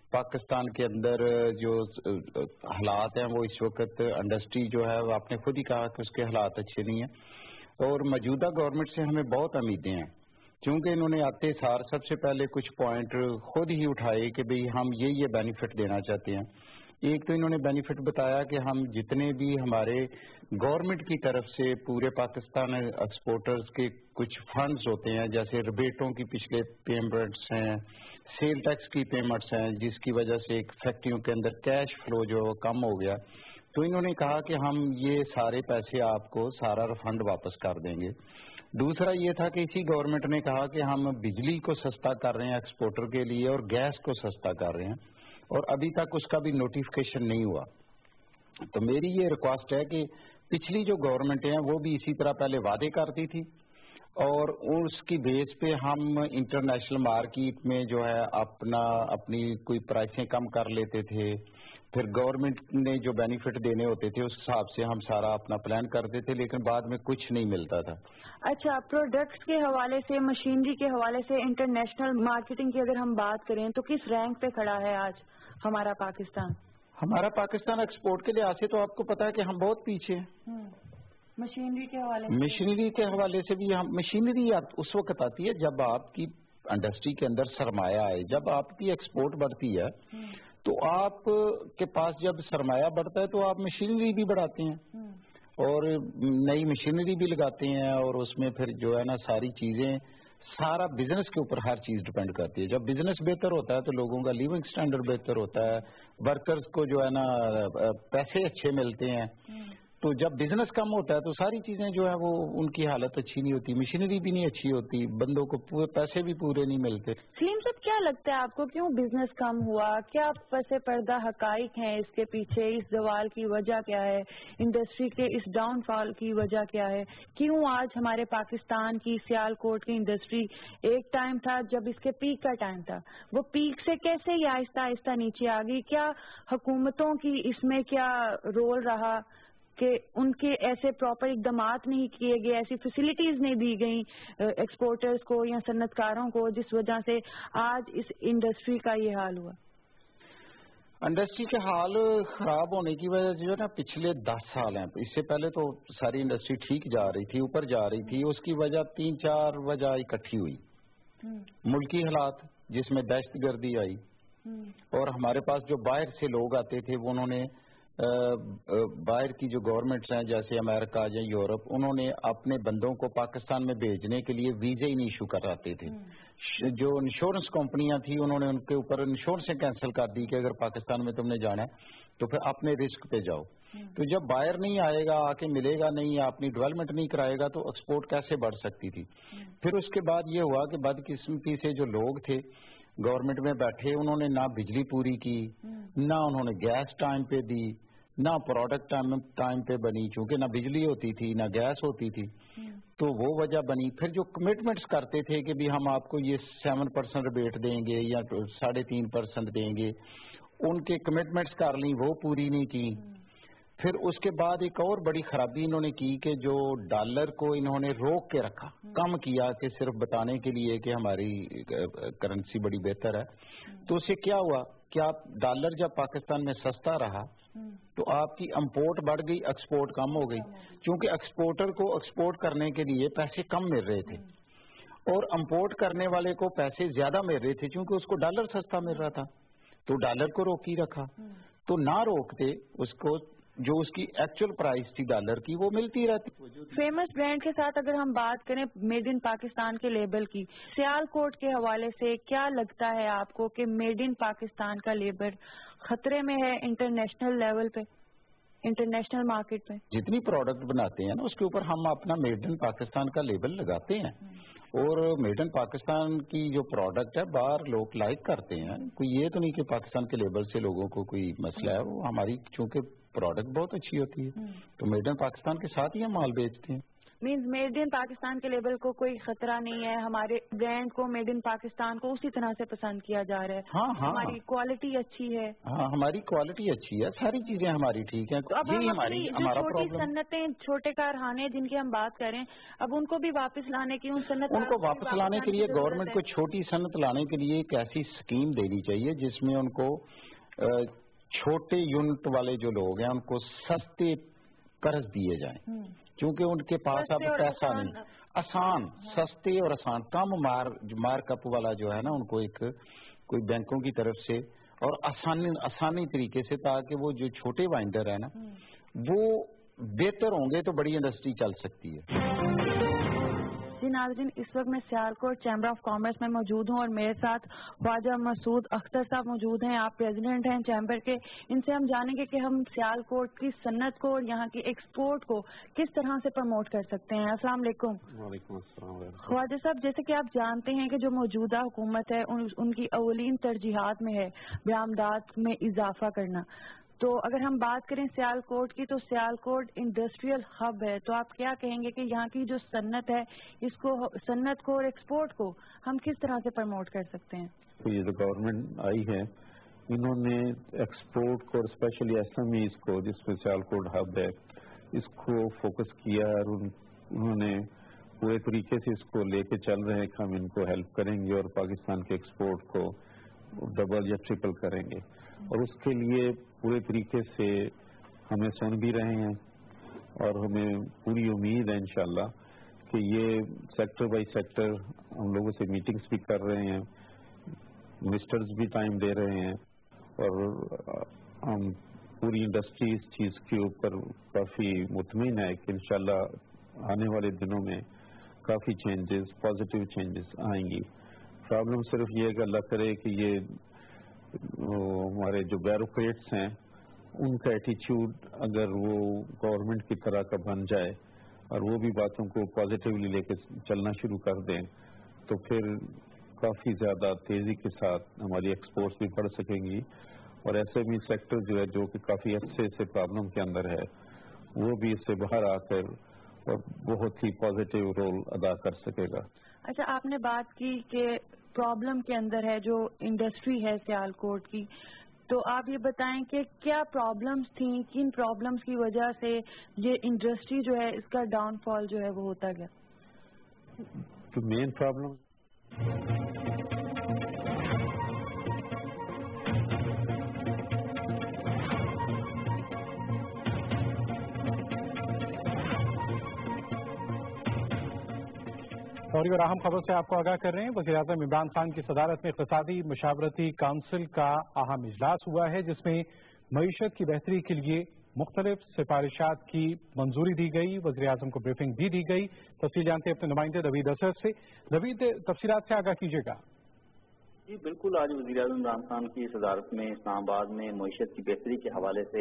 پاکستان کے اندر جو حالات ہیں وہ اس وقت انڈسٹری جو ہے وہ آپ نے خود ہی کہا کہ اس کے حالات اچھے نہیں ہیں، اور موجودہ گورنمنٹ سے ہمیں بہت امیدیں ہیں، کیونکہ انہوں نے آتے سار سب سے پہلے کچھ پوائنٹ خود ہی اٹھائے کہ بھئی ہم یہ بینیفٹ دینا چاہتے ہیں۔ ایک تو انہوں نے بینیفٹ بتایا کہ ہم جتنے بھی ہمارے گورنمنٹ کی طرف سے پورے پاکستان ایکسپورٹرز کے کچھ فنڈز ہوتے ہیں، جیسے ریبیٹوں کی پچھلے پیمنٹس ہیں، سیل ٹیکس کی پیمنٹس ہیں، جس کی وجہ سے ایک فیکٹریوں کے اندر کیش فلو جو کم ہو گیا، تو انہوں نے کہا کہ ہم یہ سارے پیسے آپ کو سارا ریفنڈ واپس کر دیں گے۔ دوسرا یہ تھا کہ اسی گورنمنٹ نے کہا کہ ہم بجلی کو سستا کر رہے ہیں ایکسپورٹر کے لیے اور گیس کو سستا کر رہے ہیں، اور ابھی تک اس کا بھی نوٹیفیکیشن نہیں ہوا۔ تو میری یہ ریکویسٹ ہے کہ پچھلی جو گورنمنٹ ہیں وہ بھی اسی طرح پہلے وعدے کرتی تھی، اور اس کی بیس پہ ہم انٹرنیشنل مارکیٹ میں جو ہے اپنی کوئی پرائسیں کم کر لیتے تھے، پھر گورنمنٹ نے جو بینیفٹ دینے ہوتے تھے اس حساب سے ہم سارا اپنا پلان کرتے تھے، لیکن بعد میں کچھ نہیں ملتا تھا۔ اچھا، پروڈکٹس کے حوالے سے، مشینری کے حوالے سے، انٹرنیشنل مارکیٹنگ کی اگر ہم بات کریں تو کس رینک پہ کھڑا ہے آج ہمارا پاکستان؟ ہمارا پاکستان ایکسپورٹ کے لحاظ سے تو آپ کو پتا ہے کہ ہم بہت پیچھے ہیں۔ مشینری کے حوالے سے، مشینری کے حوالے سے بھی ہم، مشینری اس وقت آتی ہے جب آپ کی انڈسٹری کے اندر سرمایہ آئے، جب آپ کی ایکسپورٹ بڑھتی ہے تو آپ کے پاس جب سرمایہ بڑھتا ہے تو آپ مشینری بھی بڑھاتے ہیں اور نئی مشینری بھی لگاتے ہیں، اور اس میں پھر جو ہے نا ساری چیزیں، سارا بزنس کے اوپر ہر چیز ڈپینڈ کرتی ہے۔ جب بزنس بہتر ہوتا ہے تو لوگوں کا لیونگ سٹینڈرڈ بہتر ہوتا ہے، ورکرز کو جو ہے نا پیسے اچھے ملتے ہیں، تو جب بزنس کم ہوتا ہے تو ساری چیزیں جو ہے وہ ان کی حالت اچھی نہیں ہوتی، مشینری بھی نہیں اچھی ہوتی، بندوں کو پیسے بھی پورے نہیں ملتے۔ سلیم صاحب، کیا لگتا ہے آپ کو کیوں بزنس کم ہوا؟ کیا پس پردہ حقائق ہیں اس کے پیچھے؟ اس زوال کی وجہ کیا ہے؟ انڈسٹری کے اس ڈاؤن فال کی وجہ کیا ہے؟ کیوں آج ہمارے پاکستان کی سیال کوٹ کی انڈسٹری، ایک ٹائم تھا جب اس کے پیک کا ٹائم تھا، وہ پیک سے کیسے یہ آہستہ آہستہ نیچے آ گئی؟ کیا حکومتوں کی اس میں کیا رول رہا کہ ان کے ایسے پراپر اقدامات نہیں کیے گئے، ایسی فیسلٹیز نہیں دی گئیں ایکسپورٹرز کو یا صنعت کاروں کو، جس وجہ سے آج اس انڈسٹری کا یہ حال ہوا؟ انڈسٹری کے حال خراب ہونے کی وجہ جو ہے نا پچھلے 10 سال ہیں، اس سے پہلے تو ساری انڈسٹری ٹھیک جا رہی تھی، اوپر جا رہی تھی، اس کی وجہ 3-4 وجہ اکٹھی ہوئی۔ ملکی حالات جس میں دہشت گردی آئی، اور ہمارے پاس جو باہر سے لوگ آتے تھے وہ انہوں نے باہر کی جو گورنمنٹس ہیں جیسے امریکہ یا یورپ، انہوں نے اپنے بندوں کو پاکستان میں بھیجنے کے لیے ویزے ہی نہیں ایشو کراتے تھے۔ جو انشورنس کمپنیاں تھیں انہوں نے ان کے اوپر انشورنسیں کینسل کر دی کہ اگر پاکستان میں تم نے جانا ہے تو پھر اپنے رسک پہ جاؤ۔ تو جب باہر نہیں آئے گا، آ کے ملے گا نہیں، اپنی ڈیولپمنٹ نہیں کرائے گا تو ایکسپورٹ کیسے بڑھ سکتی تھی؟ پھر اس کے بعد یہ ہوا کہ بدقسمتی سے جو لوگ تھے گورنمنٹ میں بیٹھے، انہوں نے نہ بجلی پوری کی، نہ انہوں نے گیس ٹائم پہ دی، نہ پروڈکٹ ٹائم پہ بنی، چونکہ نہ بجلی ہوتی تھی نہ گیس ہوتی تھی، تو وہ وجہ بنی۔ پھر جو کمٹمنٹس کرتے تھے کہ بھی ہم آپ کو یہ 7% ریبیٹ دیں گے یا 3.5% دیں گے، ان کے کمٹمنٹس کر لیں، وہ پوری نہیں کی۔ پھر اس کے بعد ایک اور بڑی خرابی انہوں نے کی کہ جو ڈالر کو انہوں نے روک کے رکھا، کم کیا، کہ صرف بتانے کے لیے کہ ہماری کرنسی بڑی بہتر ہے۔ تو اس سے کیا ہوا کہ آپ ڈالر جب پاکستان میں سستا رہا تو آپ کی امپورٹ بڑھ گئی، ایکسپورٹ کم ہو گئی، کیونکہ ایکسپورٹر کو ایکسپورٹ کرنے کے لیے پیسے کم مل رہے تھے اور امپورٹ کرنے والے کو پیسے زیادہ مل رہے تھے کیونکہ اس کو ڈالر سستا مل رہا تھا، تو ڈالر کو روک ہی رکھا۔ تو نہ روکتے اس کو، جو اس کی ایکچوئل پرائس تھی ڈالر کی، وہ ملتی رہتی۔ فیمس برانڈ کے ساتھ اگر ہم بات کریں میڈ ان پاکستان کے لیبل کی، سیال کوٹ کے حوالے سے کیا لگتا ہے آپ کو کہ میڈ ان پاکستان کا لیبل خطرے میں ہے انٹرنیشنل لیول پہ، انٹرنیشنل مارکیٹ پہ؟ جتنی پروڈکٹ بناتے ہیں نا اس کے اوپر ہم اپنا میڈ ان پاکستان کا لیبل لگاتے ہیں، اور میڈ ان پاکستان کی جو پروڈکٹ ہے باہر لوگ لائک کرتے ہیں، کوئی یہ تو نہیں کہ پاکستان کے لیبل سے لوگوں کو کوئی مسئلہ ہے، وہ ہماری چونکہ پروڈکٹ بہت اچھی ہوتی ہے تو میڈ ان پاکستان کے ساتھ ہی ہم مال بیچتے ہیں۔ मीन्स मेड इन पाकिस्तान के लेवल को कोई खतरा नहीं है, हमारे ब्रांड को मेड इन पाकिस्तान को उसी तरह से पसंद किया जा रहा है। हाँ, हमारी क्वालिटी अच्छी है। हाँ, हमारी क्वालिटी अच्छी है, सारी चीजें हमारी ठीक है। तो अब यही हम हमारी जो हमारा छोटी प्रॉब्लम, सन्नतें, छोटे कारखाने जिनकी हम बात करें, अब उनको भी वापस लाने की, उनको वापस लाने के लिए गवर्नमेंट को छोटी सन्नत लाने के लिए एक ऐसी स्कीम देनी चाहिए जिसमें उनको छोटे यूनिट वाले जो लोग हैं उनको सस्ते कर्ज दिए जाएं, क्योंकि उनके पास अब पैसा नहीं। आसान, सस्ते और आसान, कम मार्कअप वाला जो है ना, उनको एक कोई बैंकों की तरफ से और आसानी तरीके से, ताकि वो जो छोटे वाइंडर है ना वो बेहतर होंगे तो बड़ी इंडस्ट्री चल सकती है। जी नाज़रीन, इस वक्त मैं सियालकोट चैम्बर ऑफ कॉमर्स में मौजूद हूँ और मेरे साथ ख्वाजा मसूद अख्तर साहब मौजूद हैं। आप प्रेसिडेंट हैं चैम्बर के। इनसे हम जानेंगे कि हम सियालकोट की सन्नत को और यहाँ की एक्सपोर्ट को किस तरह से प्रमोट कर सकते हैं। अस्सलाम वालेकुम। वालेकुम अस्सलाम। ख्वाजा साहब, जैसे कि आप जानते हैं कि जो मौजूदा हुकूमत है उनकी अवलीन तरजीहात में है बरामदात में इजाफा करना। तो अगर हम बात करें सियालकोट की, तो सियालकोट इंडस्ट्रियल हब है। तो आप क्या कहेंगे कि यहाँ की जो सन्नत है, इसको, सन्नत को और एक्सपोर्ट को हम किस तरह से प्रमोट कर सकते हैं? तो ये जो गवर्नमेंट आई है, इन्होंने एक्सपोर्ट को और स्पेशली एसएमईज को, जिसमें सियालकोट हब है, इसको फोकस किया और उन्होंने पूरे तरीके से इसको लेके चल रहे हैं कि हम इनको हेल्प करेंगे और पाकिस्तान के एक्सपोर्ट को डबल या ट्रिपल करेंगे। और उसके लिए पूरे तरीके से हमें सुन भी रहे हैं और हमें पूरी उम्मीद है इंशाल्लाह कि ये सेक्टर बाय सेक्टर हम लोगों से मीटिंग्स भी कर रहे हैं, मिनिस्टर्स भी टाइम दे रहे हैं और हम पूरी इंडस्ट्री इस चीज़ के ऊपर काफ़ी मुतमिन है कि इंशाल्लाह आने वाले दिनों में काफ़ी चेंजेस, पॉजिटिव चेंजेस आएंगी। प्रॉब्लम सिर्फ ये है कि अल्लाह करे कि ये हमारे जो ब्यूरोक्रेट्स हैं उनका एटीट्यूड अगर वो गवर्नमेंट की तरह का बन जाए और वो भी बातों को पॉजिटिवली लेके चलना शुरू कर दें, तो फिर काफ़ी ज़्यादा तेज़ी के साथ हमारी एक्सपोर्ट्स भी बढ़ सकेंगी और एसएमई सेक्टर जो है, जो कि काफ़ी अच्छे से प्रॉब्लम के अंदर है, वो भी इससे बाहर आकर और बहुत ही पॉजिटिव रोल अदा कर सकेगा। अच्छा, आपने बात की कि प्रॉब्लम के अंदर है जो इंडस्ट्री है सियालकोट की, तो आप ये बताएं कि क्या प्रॉब्लम्स थी, किन प्रॉब्लम्स की वजह से ये इंडस्ट्री जो है इसका डाउनफॉल जो है वो होता गया? तो मेन प्रॉब्लम और अहम खबर से आपको आगाह कर रहे हैं। वज़ीर-ए-आज़म इमरान खान की सदारत में इक़्तिसादी मशावरती काउंसिल का अहम इजलास हुआ है, जिसमें मईशत की बेहतरी के लिए मुख्तलिफ सिफारिशात की मंजूरी दी गई। वज़ीर-ए-आज़म को ब्रीफिंग भी दी गई। तफसील जानते हैं अपने नुमाइंदे नवीद असद से। नवीद, तफसीलात से आगाह कीजिएगा। जी बिल्कुल, आज वज़ीर-ए-आज़म इमरान खान की सदारत में इस्लामाबाद में मईशत की बेहतरी के हवाले से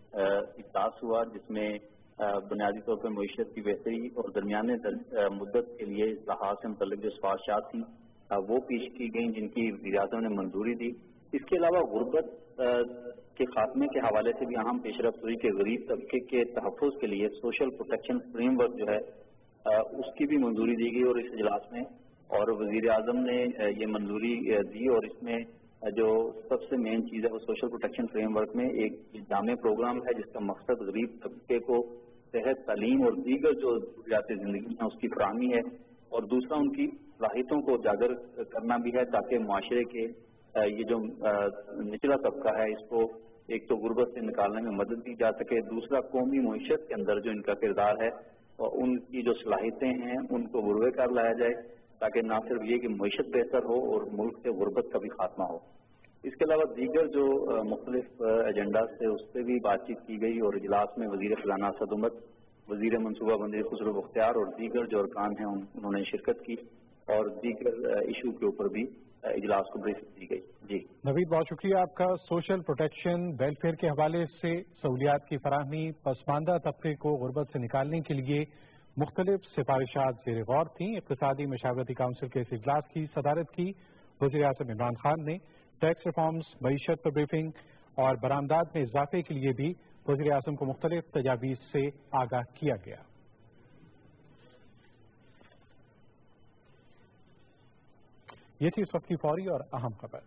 इजलास हुआ, जिसमें बुनियादी तौर पर मईशत की बेहतरी और दरमियाने मुद्दत के लिए इस्लाहात से मुतल्लिक़ जो सिफारिशात थी वो पेश की गई, जिनकी वज़ीर-ए-आज़म ने मंजूरी दी। इसके अलावा गुर्बत के खात्मे के हवाले से भी अहम पेशरफ्त हुई कि गरीब तबके के तहफ़्फ़ुज़ के लिए सोशल प्रोटेक्शन फ्रेमवर्क जो है उसकी भी मंजूरी दी गई और इस इजलास में, और वज़ीर-ए-आज़म ने ये मंजूरी दी। और इसमें जो सबसे मेन चीज़ है वो सोशल प्रोटेक्शन फ्रेमवर्क में एक जामे प्रोग्राम है जिसका मकसद गरीब तबके को सेहत, तालीम और दीगर जो ज़रूरियात ज़िंदगी हैं उसकी फराहमी है, और दूसरा उनकी सलाहियतों को उजागर करना भी है ताकि मुआशरे के ये जो निचला तबका है इसको एक तो गुर्बत से निकालने में मदद दी जा सके, दूसरा कौमी मईशत के अंदर जो इनका किरदार है और उनकी जो सलाहियतें हैं उनको बुरवे कर लाया जाए, ताकि ना सिर्फ ये कि मईशत बेहतर हो और मुल्क से गुर्बत का भी खात्मा हो। इसके अलावा दीगर जो मुख्तलिफ एजेंडा से उस पर भी बातचीत की गई और इजलास में वज़ीर ख़ज़ाना असद उमर, वज़ीर मनसूबाबंदी खुसरो बख्तियार और दीगर जो अरकान हैं उन्होंने शिरकत की और दीगर इशू के ऊपर भी इजलास को ब्रीफ दी गई। जी नवीद, बहुत शुक्रिया आपका। सोशल प्रोटेक्शन, वेलफेयर के हवाले से सहूलियात की फराहमी, पसमानदा तबके को गुर्बत से निकालने के लिए मुख्तलिफ सिफारिशात ज़ेर गौर थीं। इक़्तिसादी मशावरती काउंसिल के इस इजलास की सदारत की वज़ीर-ए-आज़म इमरान खान ने। टैक्स रिफॉर्म्स, मईशत पर ब्रीफिंग और बरामदात में इजाफे के लिए भी वज़ीर-ए-आज़म को मुख्तलिफ तजावीज़ से आगाह किया गया। ये थी इस वक्त की फौरी और अहम खबर।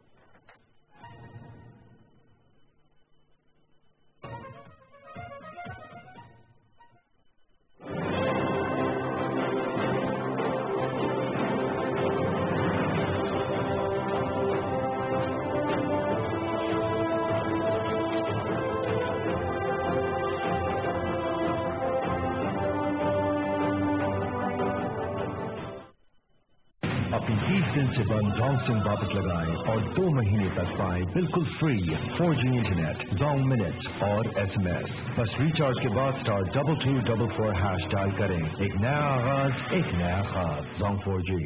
अपनी 30 दिन से बंद जोंग सिम वापस लगाएं और 2 महीने तक पाएं बिल्कुल free 4G internet, Zong minute और SMS। बस रिचार्ज के बाद *2244# डायल करें। एक नया आगाज, एक नया खास, जोंग 4G।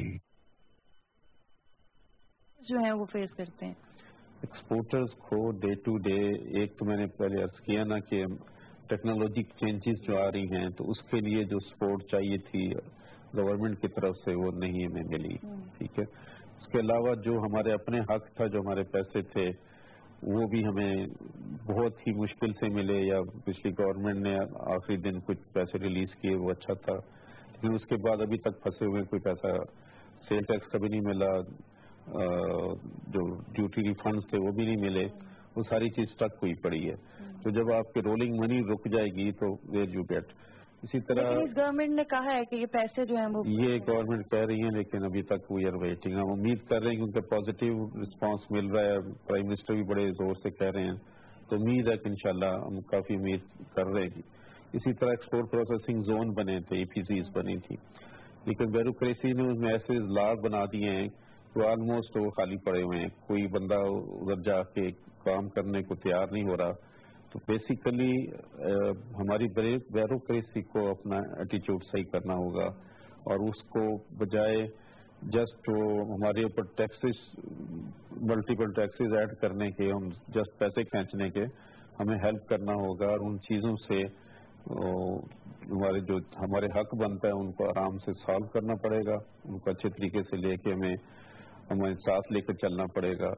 जो है वो फेस करते हैं एक्सपोर्टर्स को डे टू डे, एक तो मैंने पहले अर्ज किया ना कि टेक्नोलॉजी चेंजेस जो आ रही हैं तो उसके लिए जो सपोर्ट चाहिए थी गवर्नमेंट की तरफ से वो नहीं हमें मिली, ठीक है। इसके अलावा जो हमारे अपने हक था, जो हमारे पैसे थे, वो भी हमें बहुत ही मुश्किल से मिले, या पिछली गवर्नमेंट ने आखिरी दिन कुछ पैसे रिलीज किए, वो अच्छा था, लेकिन उसके बाद अभी तक फंसे हुए कोई पैसा, सेल टैक्स का भी नहीं मिला, जो ड्यूटी रिफंड्स थे वो भी नहीं मिले, वो सारी चीज स्टक हुई पड़ी है। तो जब आपकी रोलिंग मनी रुक जाएगी तो वेयर यू गेट। इसी तरह गवर्नमेंट ने कहा है कि ये पैसे जो हैं वो, ये गवर्नमेंट कह रही है, लेकिन अभी तक वी आर वेटिंग। हम उम्मीद कर रहे हैं क्योंकि पॉजिटिव रिस्पांस मिल रहा है, प्राइम मिनिस्टर भी बड़े जोर से कह रहे हैं, तो उम्मीद है कि इंशाल्लाह हम काफी उम्मीद कर रहे हैं। इसी तरह एक्सपोर्ट प्रोसेसिंग जोन बने थे, EPCs बनी थी, लेकिन ब्यूरोक्रेसी ने उसमें ऐसे लॉ बना दिए हैं तो ऑलमोस्ट वो खाली पड़े हुए हैं, कोई बंदा उधर जाके काम करने को तैयार नहीं हो रहा। तो बेसिकली हमारी ब्यूरोक्रेसी को अपना एटीट्यूड सही करना होगा और उसको बजाय जस्ट हमारे ऊपर टैक्सेस, मल्टीपल टैक्सेस ऐड करने के, हम जस्ट पैसे खींचने के, हमें हेल्प करना होगा और उन चीज़ों से हमारे हक बनता है उनको आराम से सॉल्व करना पड़ेगा, उनको अच्छे तरीके से लेके हमें साथ लेकर चलना पड़ेगा।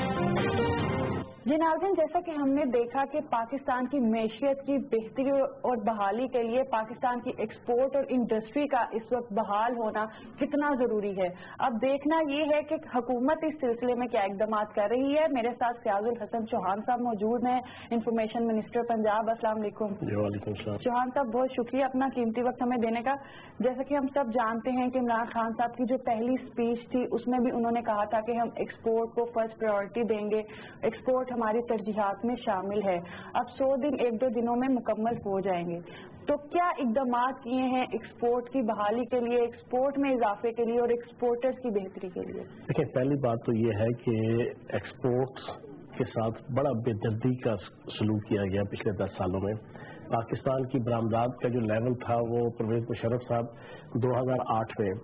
जी नाज़रीन, जैसा कि हमने देखा कि पाकिस्तान की मैशियत की बेहतरी और बहाली के लिए पाकिस्तान की एक्सपोर्ट और इंडस्ट्री का इस वक्त बहाल होना कितना जरूरी है। अब देखना ये है कि हुकूमत इस सिलसिले में क्या इकदाम कर रही है। मेरे साथ सियाजुल हसन चौहान साहब मौजूद हैं, इंफॉर्मेशन मिनिस्टर पंजाब। अस्सलाम वालेकुम। चौहान साहब, बहुत शुक्रिया अपना कीमती वक्त हमें देने का। जैसा कि हम सब जानते हैं कि इमरान खान साहब की जो पहली स्पीच थी उसमें भी उन्होंने कहा था कि हम एक्सपोर्ट को फर्स्ट प्रायोरिटी देंगे, एक्सपोर्ट हमारी तरजीहात में शामिल है। अब 100 दिन 1-2 दिनों में मुकम्मल हो जाएंगे, तो क्या इकदाम किए हैं एक्सपोर्ट की बहाली के लिए, एक्सपोर्ट में इजाफे के लिए और एक्सपोर्टर्स की बेहतरी के लिए? देखिए, पहली बात तो ये है कि एक्सपोर्ट्स के साथ बड़ा बेदर्दी का सलूक किया गया पिछले 10 सालों में। पाकिस्तान की बरामदात का जो लेवल था वो परवेज मुशर्रफ साहब 2008 में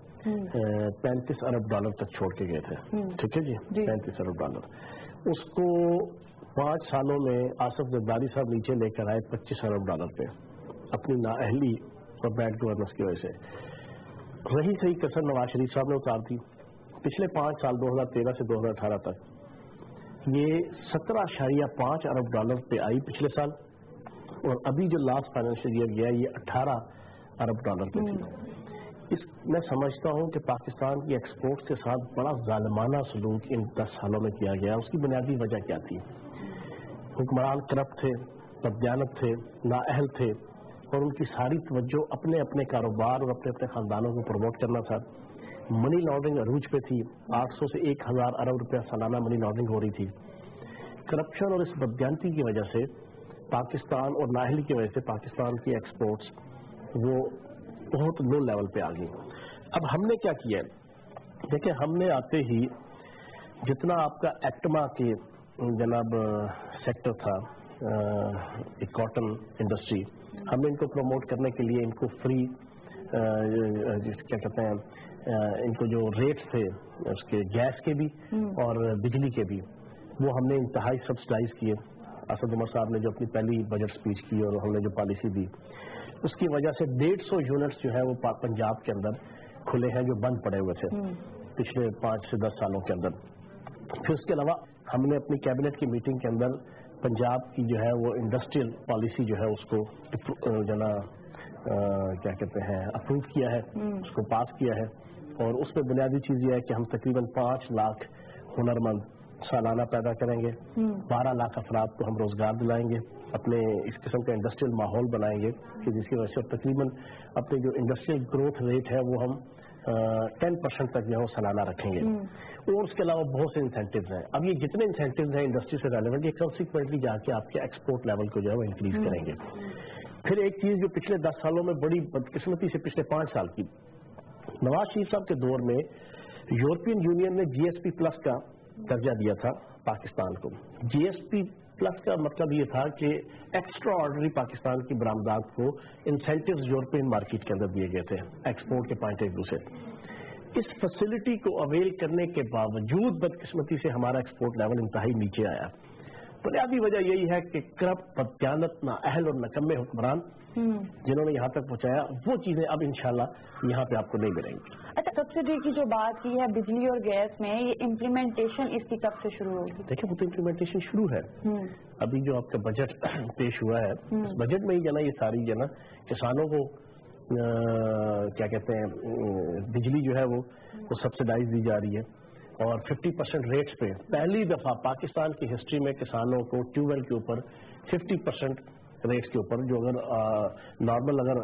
35 अरब डॉलर तक छोड़ के गए थे, ठीक है जी, 35 अरब डॉलर। उसको 5 सालों में आसिफ जरदारी साहब नीचे लेकर आए 25 अरब डॉलर पे, अपनी नाअहली और बैड गवर्नेंस की वजह से। रही सही कसर नवाज शरीफ साहब ने उतार दी। पिछले 5 साल 2013 से 2018 तक ये 17.5 अरब डॉलर पे आई पिछले साल, और अभी जो लास्ट फाइनेंशियल ईयर गया ये 18 अरब डॉलर पे थी। मैं समझता हूं कि पाकिस्तान की एक्सपोर्ट के साथ बड़ा जालिमाना सलूक इन 10 सालों में किया गया। उसकी बुनियादी वजह क्या थी? हुक्मरान करप्ट थे, बददियानत थे, नाअहल थे, और उनकी सारी तवज्जो अपने अपने कारोबार और अपने अपने खानदानों को प्रमोट करना था। मनी लॉन्ड्रिंग अरूज पे थी, 800 से 1000 अरब रुपया सालाना मनी लॉन्ड्रिंग हो रही थी। करप्शन और इस बददियानती की वजह से पाकिस्तान और नाअहली की वजह से पाकिस्तान की एक्सपोर्ट्स वो बहुत लो लेवल पे आ गई। अब हमने क्या किया? देखिए, हमने आते ही जितना आपका एक्टमा के जनाब सेक्टर था, एक कॉटन इंडस्ट्री, हमने इनको प्रमोट करने के लिए इनको फ्री क्या कहते हैं, इनको जो रेट्स थे उसके गैस के भी और बिजली के भी, वो हमने इंतहाई सब्सिडाइज किए। असद उमर साहब ने जो अपनी पहली बजट स्पीच की और हमने जो पॉलिसी दी, उसकी वजह से 150 यूनिट्स जो है वो पंजाब के अंदर खुले हैं जो बंद पड़े हुए थे पिछले 5 से 10 सालों के अंदर। फिर उसके अलावा हमने अपनी कैबिनेट की मीटिंग के अंदर पंजाब की जो है वो इंडस्ट्रियल पॉलिसी जो है उसको क्या कहते हैं अप्रूव किया है, उसको पास किया है, اور اس میں بنیادی چیز یہ ہے کہ ہم تقریباً 5 لاکھ ہنرمند سالانہ پیدا کریں گے، 12 لاکھ افراد کو ہم روزگار دلائیں گے، اپنے اس قسم کا انڈسٹریل ماحول بنائیں گے کہ جس کی وجہ سے تقریباً اپنے جو انڈسٹریل گروتھ ریٹ ہے وہ ہم 10% تک جو ہے وہ سالانہ رکھیں گے، اور اس کے علاوہ بہت سے انسینٹیوز ہیں. اب یہ جتنے انسینٹیوز ہیں انڈسٹری سے ریلیونٹ، یہ کنسیکوینٹلی جا کے آپ کے ایکسپورٹ لیول کو جو ہے وہ انکریز کریں گے. پھر ایک چیز جو پچھلے 10 سالوں میں بڑی بدقسمتی سے پچھلے 5 سال کی، نواز شریف صاحب کے دور میں یورپین یونین نے GSP+ کا درجہ دیا تھا پاکستان کو. GSP+ کا مطلب یہ تھا کہ ایکسٹرا آرڈنری پاکستان کی برآمدات کو انسینٹیوز یورپین مارکیٹ کے اندر دیے گئے تھے ایکسپورٹ کے پوائنٹ آف ویو سے. اس فیسلٹی کو اویل کرنے کے باوجود بدقسمتی سے ہمارا ایکسپورٹ لیول انتہائی نیچے آیا. بنیادی وجہ یہی ہے کہ کرپٹ، بددیانت، نااہل اور نکمے حکمران جنہوں نے یہاں تک پہنچایا، وہ چیزیں اب انشاءاللہ یہاں پہ آپ کو نہیں ملیں گی. اچھا، سبسڈی کی جو بات کی ہے بجلی اور گیس میں، یہ امپلیمنٹیشن اس کی کب سے شروع ہوگی؟ دیکھیں وہ تو امپلیمنٹیشن شروع ہے. ابھی جو آپ کا بجٹ پیش ہوا ہے، اس بجٹ میں ہی جو نا یہ ساری جو نا کسانوں کو کیا کہتے ہیں بجلی جو ہے وہ سبسڈائز دی جا رہی ہے، اور 50% ریٹس پہ پہلی دفعہ پاکستان کی ہسٹری میں کسانوں کو ٹیوب ویل کے اوپر 50% ریٹس کے اوپر، جو اگر نارمل اگر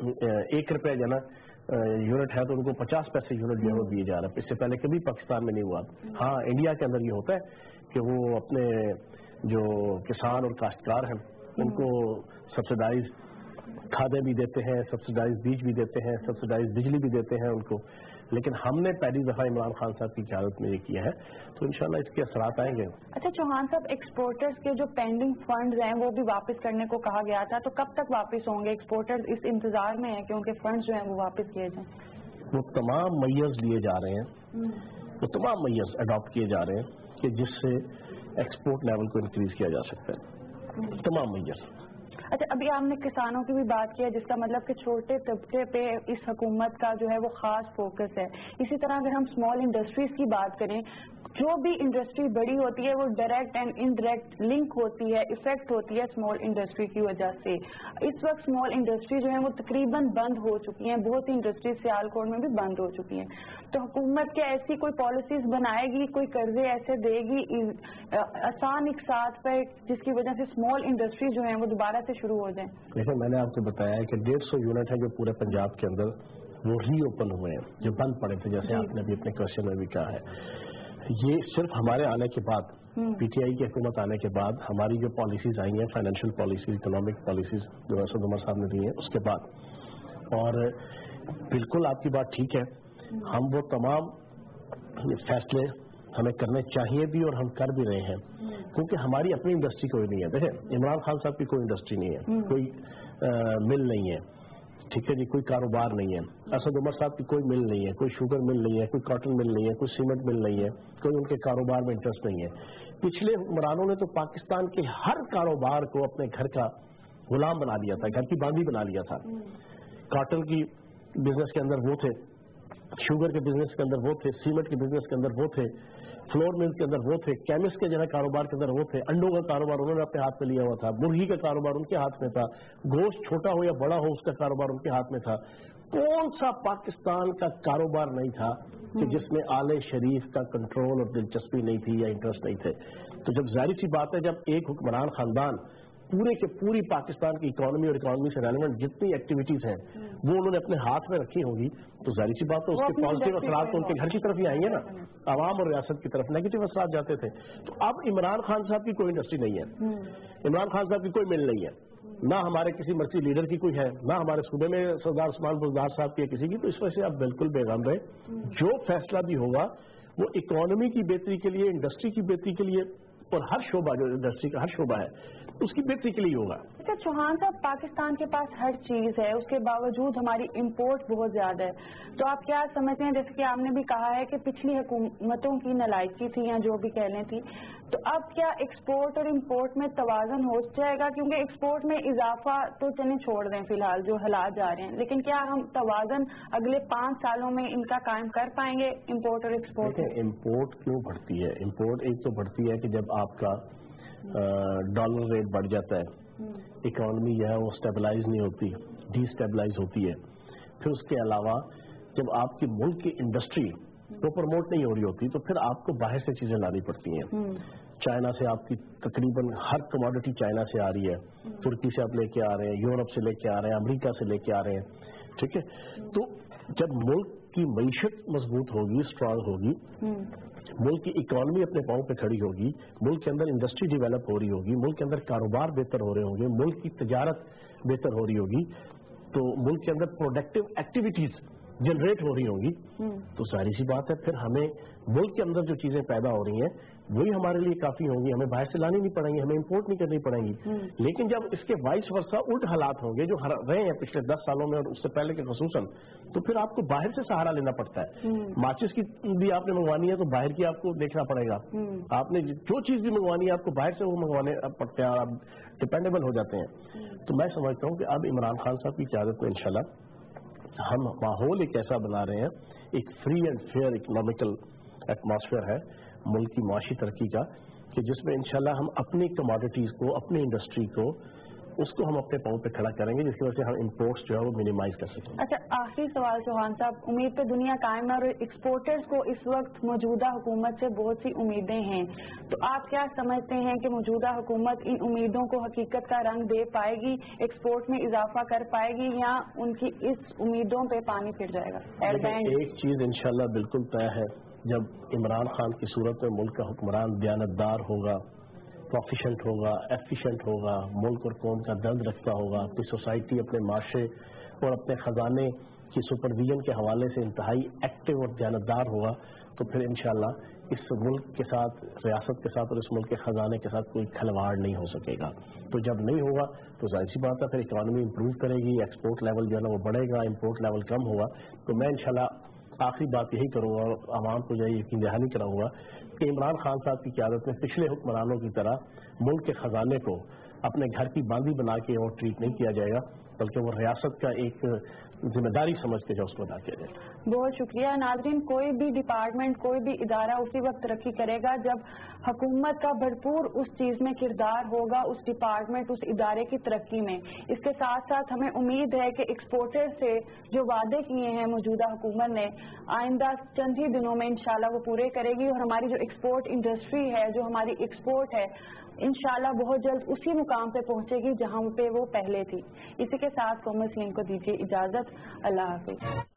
1 روپے جو نا یونٹ ہے تو ان کو 50 پیسے یونٹ جو ہے وہ دیے جا رہا ہے. اس سے پہلے کبھی پاکستان میں نہیں ہوا. ہاں انڈیا کے اندر یہ ہوتا ہے کہ وہ اپنے جو کسان اور کاشتکار ہیں ان کو سبسڈائز کھادیں بھی دیتے ہیں، سبسڈائز بیج بھی دیتے ہیں، سبسڈائز بجلی بھی دیتے ہیں ان کو. لیکن ہم نے پہلی دفعہ عمران خان صاحب کی قیادت میں یہ کیا ہے، تو انشاءاللہ اس کے اثرات آئیں گے. اچھا چوہان صاحب، ایکسپورٹرز کے جو پینڈنگ فنڈز ہیں وہ بھی واپس کرنے کو کہا گیا تھا، تو کب تک واپس ہوں گے؟ ایکسپورٹرز اس انتظار میں ہیں کہ ان کے فنڈز جو ہیں وہ واپس کیے جائیں. وہ تمام میئرز لیے جا رہے ہیں، وہ تمام میئرز اڈاپٹ کیے جا رہے ہیں کہ جس سے ایکسپورٹ لیول کو انکریز کیا جا سکتا ہے، تمام میئرز. اچھا، ابھی آپ نے کسانوں کی بھی بات کی ہے، جس کا مطلب کہ چھوٹے طبقے پہ اس حکومت کا جو ہے وہ خاص فوکس ہے. اسی طرح اگر ہم اسمال انڈسٹریز کی بات کریں، جو بھی انڈسٹری بڑی ہوتی ہے وہ ڈائریکٹ اینڈ انڈائریکٹ لنک ہوتی ہے، افیکٹ ہوتی ہے اسمال انڈسٹری کی وجہ سے. اس وقت اسمال انڈسٹری جو ہیں وہ تقریباً بند ہو چکی ہیں، بہت سی انڈسٹریز سیالکوٹ میں بھی بند ہو چکی ہیں. تو حکومت کیا ایسی کوئی پالیسیز بنائے گی، کوئی قرضے ایسے دے گی آسان اقساط پہ، جس کی وجہ سے اسمال انڈسٹری جو ہیں وہ دوبارہ سے شروع ہو جائیں؟ دیکھیں، میں نے آپ کو بتایا ہے کہ 150 یونٹ ہے جو پورے پنجاب کے اندر وہ ری اوپن ہوئے ہیں، جو بند پڑے تھے، جیسے آپ نے ابھی اپنے کوشچن میں بھی کہا ہے. یہ صرف ہمارے آنے کے بعد، پی ٹی آئی کی حکومت آنے کے بعد ہماری جو پالیسیز آئی ہیں، فائنینشیل پالیسیز، اکنامک پالیسیز جو اسد عمر صاحب نے دی ہیں، اس کے بعد. اور بالکل آپ کی بات ٹھیک ہے، ہم وہ تمام فیصلے ہمیں کرنے چاہیے بھی اور ہم کر بھی رہے ہیں، کیونکہ ہماری اپنی انڈسٹری کوئی نہیں ہے. دیکھیں، عمران خان صاحب کی کوئی انڈسٹری نہیں ہے، کوئی مل نہیں ہے، ٹھیک ہے جی، کوئی کاروبار نہیں ہے. اسد عمر صاحب کی کوئی مل نہیں ہے، کوئی شوگر مل نہیں ہے، کوئی کاٹن مل نہیں ہے، کوئی سیمنٹ مل نہیں ہے، کوئی ان کے کاروبار میں انٹرسٹ نہیں ہے. پچھلے حکمرانوں نے تو پاکستان کے ہر کاروبار کو اپنے گھر کا غلام بنا لیا تھا، گھر کی باندھی بنا لیا تھا. کاٹن کی بزنس کے اندر وہ تھے، شوگر کے بزنس کے اندر وہ تھے، سیمنٹ کے بزنس کے اندر وہ تھے، فلور مل کے اندر وہ تھے، کیمسٹ کے جو ہے کاروبار کے اندر وہ تھے، انڈوں کا کاروبار انہوں نے اپنے ہاتھ میں لیا ہوا تھا، مرغی کا کاروبار ان کے ہاتھ میں تھا، گوشت چھوٹا ہو یا بڑا ہو اس کا کاروبار ان کے ہاتھ میں تھا. کون سا پاکستان کا کاروبار نہیں تھا کہ جس میں آل شریف کا کنٹرول اور دلچسپی نہیں تھی یا انٹرسٹ نہیں تھے؟ تو جب ظاہر سی بات ہے، جب ایک حکمران خاندان پورے کے پوری پاکستان کی اکانومی اور اکانومی سے ریلیونٹ جتنی ایکٹیویٹیز ہیں وہ انہوں نے اپنے ہاتھ میں رکھی ہوں گی، تو ظاہر سی بات ہے اس کے پازیٹیو اثرات تو ان کے گھر کی طرف ہی آئیں گے نا، عوام اور ریاست کی طرف نیگیٹو اثرات جاتے تھے. تو اب عمران خان صاحب کی کوئی انڈسٹری نہیں ہے، عمران خان صاحب کی کوئی مل نہیں ہے، نہ ہمارے کسی مرکزی لیڈر کی کوئی ہے، نہ ہمارے صوبے میں سردار عثمان بزدار صاحب کی ہے کسی کی. تو اس وجہ سے آپ بالکل بے غم رہے، جو فیصلہ بھی ہوگا وہ اکانومی کی بہتری کے لیے، انڈسٹری کی بہتری کے لیے، اور ہر شعبہ جو انڈسٹری کا ہر شعبہ ہے اس کی بہتری کے لیے ہوگا. اچھا چوہان صاحب، پاکستان کے پاس ہر چیز ہے، اس کے باوجود ہماری امپورٹ بہت زیادہ ہے. تو آپ کیا سمجھتے ہیں، جیسے کہ آپ نے بھی کہا ہے کہ پچھلی حکومتوں کی نالائکی تھی یا جو بھی کہنے تھی، تو اب کیا ایکسپورٹ اور امپورٹ میں توازن ہو جائے گا؟ کیونکہ ایکسپورٹ میں اضافہ تو چلیں چھوڑ دیں فی الحال جو حالات جا رہے ہیں، لیکن کیا ہم توازن اگلے 5 سالوں میں ان کا قائم کر پائیں گے امپورٹ اور ایکسپورٹ؟ امپورٹ کیوں بڑھتی ہے؟ امپورٹ ایک تو بڑھتی ہے کہ جب آپ کا ڈالر ریٹ بڑھ جاتا ہے، اکانومی جو ہے وہ اسٹیبلائز نہیں ہوتی، ڈی اسٹیبلائز ہوتی ہے. پھر اس کے علاوہ جب آپ کی ملک کی انڈسٹری وہ پروموٹ نہیں ہو رہی ہوتی تو پھر آپ کو باہر سے چیزیں لانی پڑتی ہیں. چائنا سے آپ کی تقریباً ہر کموڈٹی چائنا سے آ رہی ہے, ترکی سے آپ لے کے آ رہے ہیں, یورپ سے لے کے آ رہے ہیں, امریکہ سے لے کے آ رہے ہیں. ٹھیک ہے, تو جب ملک کی معیشت مضبوط ہوگی, اسٹرانگ ہوگی, ملک کی اکانومی اپنے پاؤں پہ کھڑی ہوگی, ملک کے اندر انڈسٹری ڈیولپ ہو رہی ہوگی, ملک کے اندر کاروبار بہتر ہو رہے ہوں گے, ملک کی تجارت بہتر ہو رہی ہوگی, تو ملک کے اندر پروڈکٹیو ایکٹیویٹیز جنریٹ ہو رہی ہوں گی, تو ظاہر سی بات ہے پھر ہمیں ملک کے اندر جو چیزیں پیدا ہو رہی ہیں وہی ہمارے لیے کافی ہوں گی, ہمیں باہر سے لانی نہیں پڑیں گی, ہمیں امپورٹ نہیں کرنی پڑیں گی. لیکن جب اس کے وائس ورثہ الٹ حالات ہوں گے جو رہے ہیں پچھلے 10 سالوں میں اور اس سے پہلے کے خصوصاً, تو پھر آپ کو باہر سے سہارا لینا پڑتا ہے. ماچس کی بھی آپ نے منگوانی ہے تو باہر کی آپ کو دیکھنا پڑے گا, آپ نے جو چیز بھی منگوانی ہے آپ کو باہر سے وہ منگوانے پڑتے ہیں اور آپ ڈپینڈیبل ہو جاتے ہیں. تو میں سمجھتا ہوں کہ اب عمران خان صاحب کی قیادت میں انشاءاللہ ہم ماحول ایک ایسا بنا رہے ہیں, ایک free and fair economical atmosphere ہے ملک کی معاشی ترقی کا, کہ جس میں انشاءاللہ ہم اپنی کموڈٹیز کو, اپنی انڈسٹری کو, اس کو ہم اپنے پاؤں پہ کھڑا کریں گے, جس کی وجہ سے ہم امپورٹس جو ہے وہ منیمائز کر سکیں. اچھا, آخری سوال چوہان صاحب, امید پہ دنیا قائم ہے اور ایکسپورٹرز کو اس وقت موجودہ حکومت سے بہت سی امیدیں ہیں, تو آپ کیا سمجھتے ہیں کہ موجودہ حکومت ان امیدوں کو حقیقت کا رنگ دے پائے گی, ایکسپورٹ میں اضافہ کر پائے گی, یا ان کی اس امیدوں پہ پانی پھر جائے گا؟ ایک چیز انشاءاللہ بالکل طے ہے, جب عمران خان کی صورت میں ملک کا حکمران دیانتدار ہوگا, پروفیشنٹ ہوگا, ایفیشنٹ ہوگا, ملک اور قوم کا درد رکھتا ہوگا, کوئی سوسائٹی اپنے معاشرے اور اپنے خزانے کی سپرویژن کے حوالے سے انتہائی ایکٹیو اور دیانتدار ہوگا, تو پھر انشاءاللہ اس ملک کے ساتھ, ریاست کے ساتھ اور اس ملک کے خزانے کے ساتھ کوئی کھلواڑ نہیں ہو سکے گا. تو جب نہیں ہوگا تو ظاہر سی بات ہے پھر اکانومی امپروو کرے گی, ایکسپورٹ لیول جو ہے نا وہ بڑھے گا, امپورٹ لیول کم ہوگا. تو میں انشاءاللہ آخری بات یہی کروں گا اور عوام کو جو ہے یقین دہانی کراؤں گا کہ عمران خان صاحب کی قیادت میں پچھلے حکمرانوں کی طرح ملک کے خزانے کو اپنے گھر کی باندھی بنا کے اور ٹریٹ نہیں کیا جائے گا, بلکہ وہ ریاست کا ایک ذمہ داری سمجھ کے جو اس کو ادا کیا جائے. بہت شکریہ. ناظرین, کوئی بھی ڈپارٹمنٹ, کوئی بھی ادارہ اسی وقت ترقی کرے گا جب حکومت کا بھرپور اس چیز میں کردار ہوگا, اس ڈپارٹمنٹ, اس ادارے کی ترقی میں. اس کے ساتھ ساتھ ہمیں امید ہے کہ ایکسپورٹر سے جو وعدے کیے ہیں موجودہ حکومت نے, آئندہ چند ہی دنوں میں انشاءاللہ وہ پورے کرے گی, اور ہماری جو ایکسپورٹ انڈسٹری ہے, جو ہماری ایکسپورٹ ہے, انشاءاللہ بہت جلد اسی مقام پہ پہنچے گی جہاں پہ وہ پہلے تھی. اسی کے ساتھ کومل سلیم کو دیجیے اجازت. اللہ حافظ.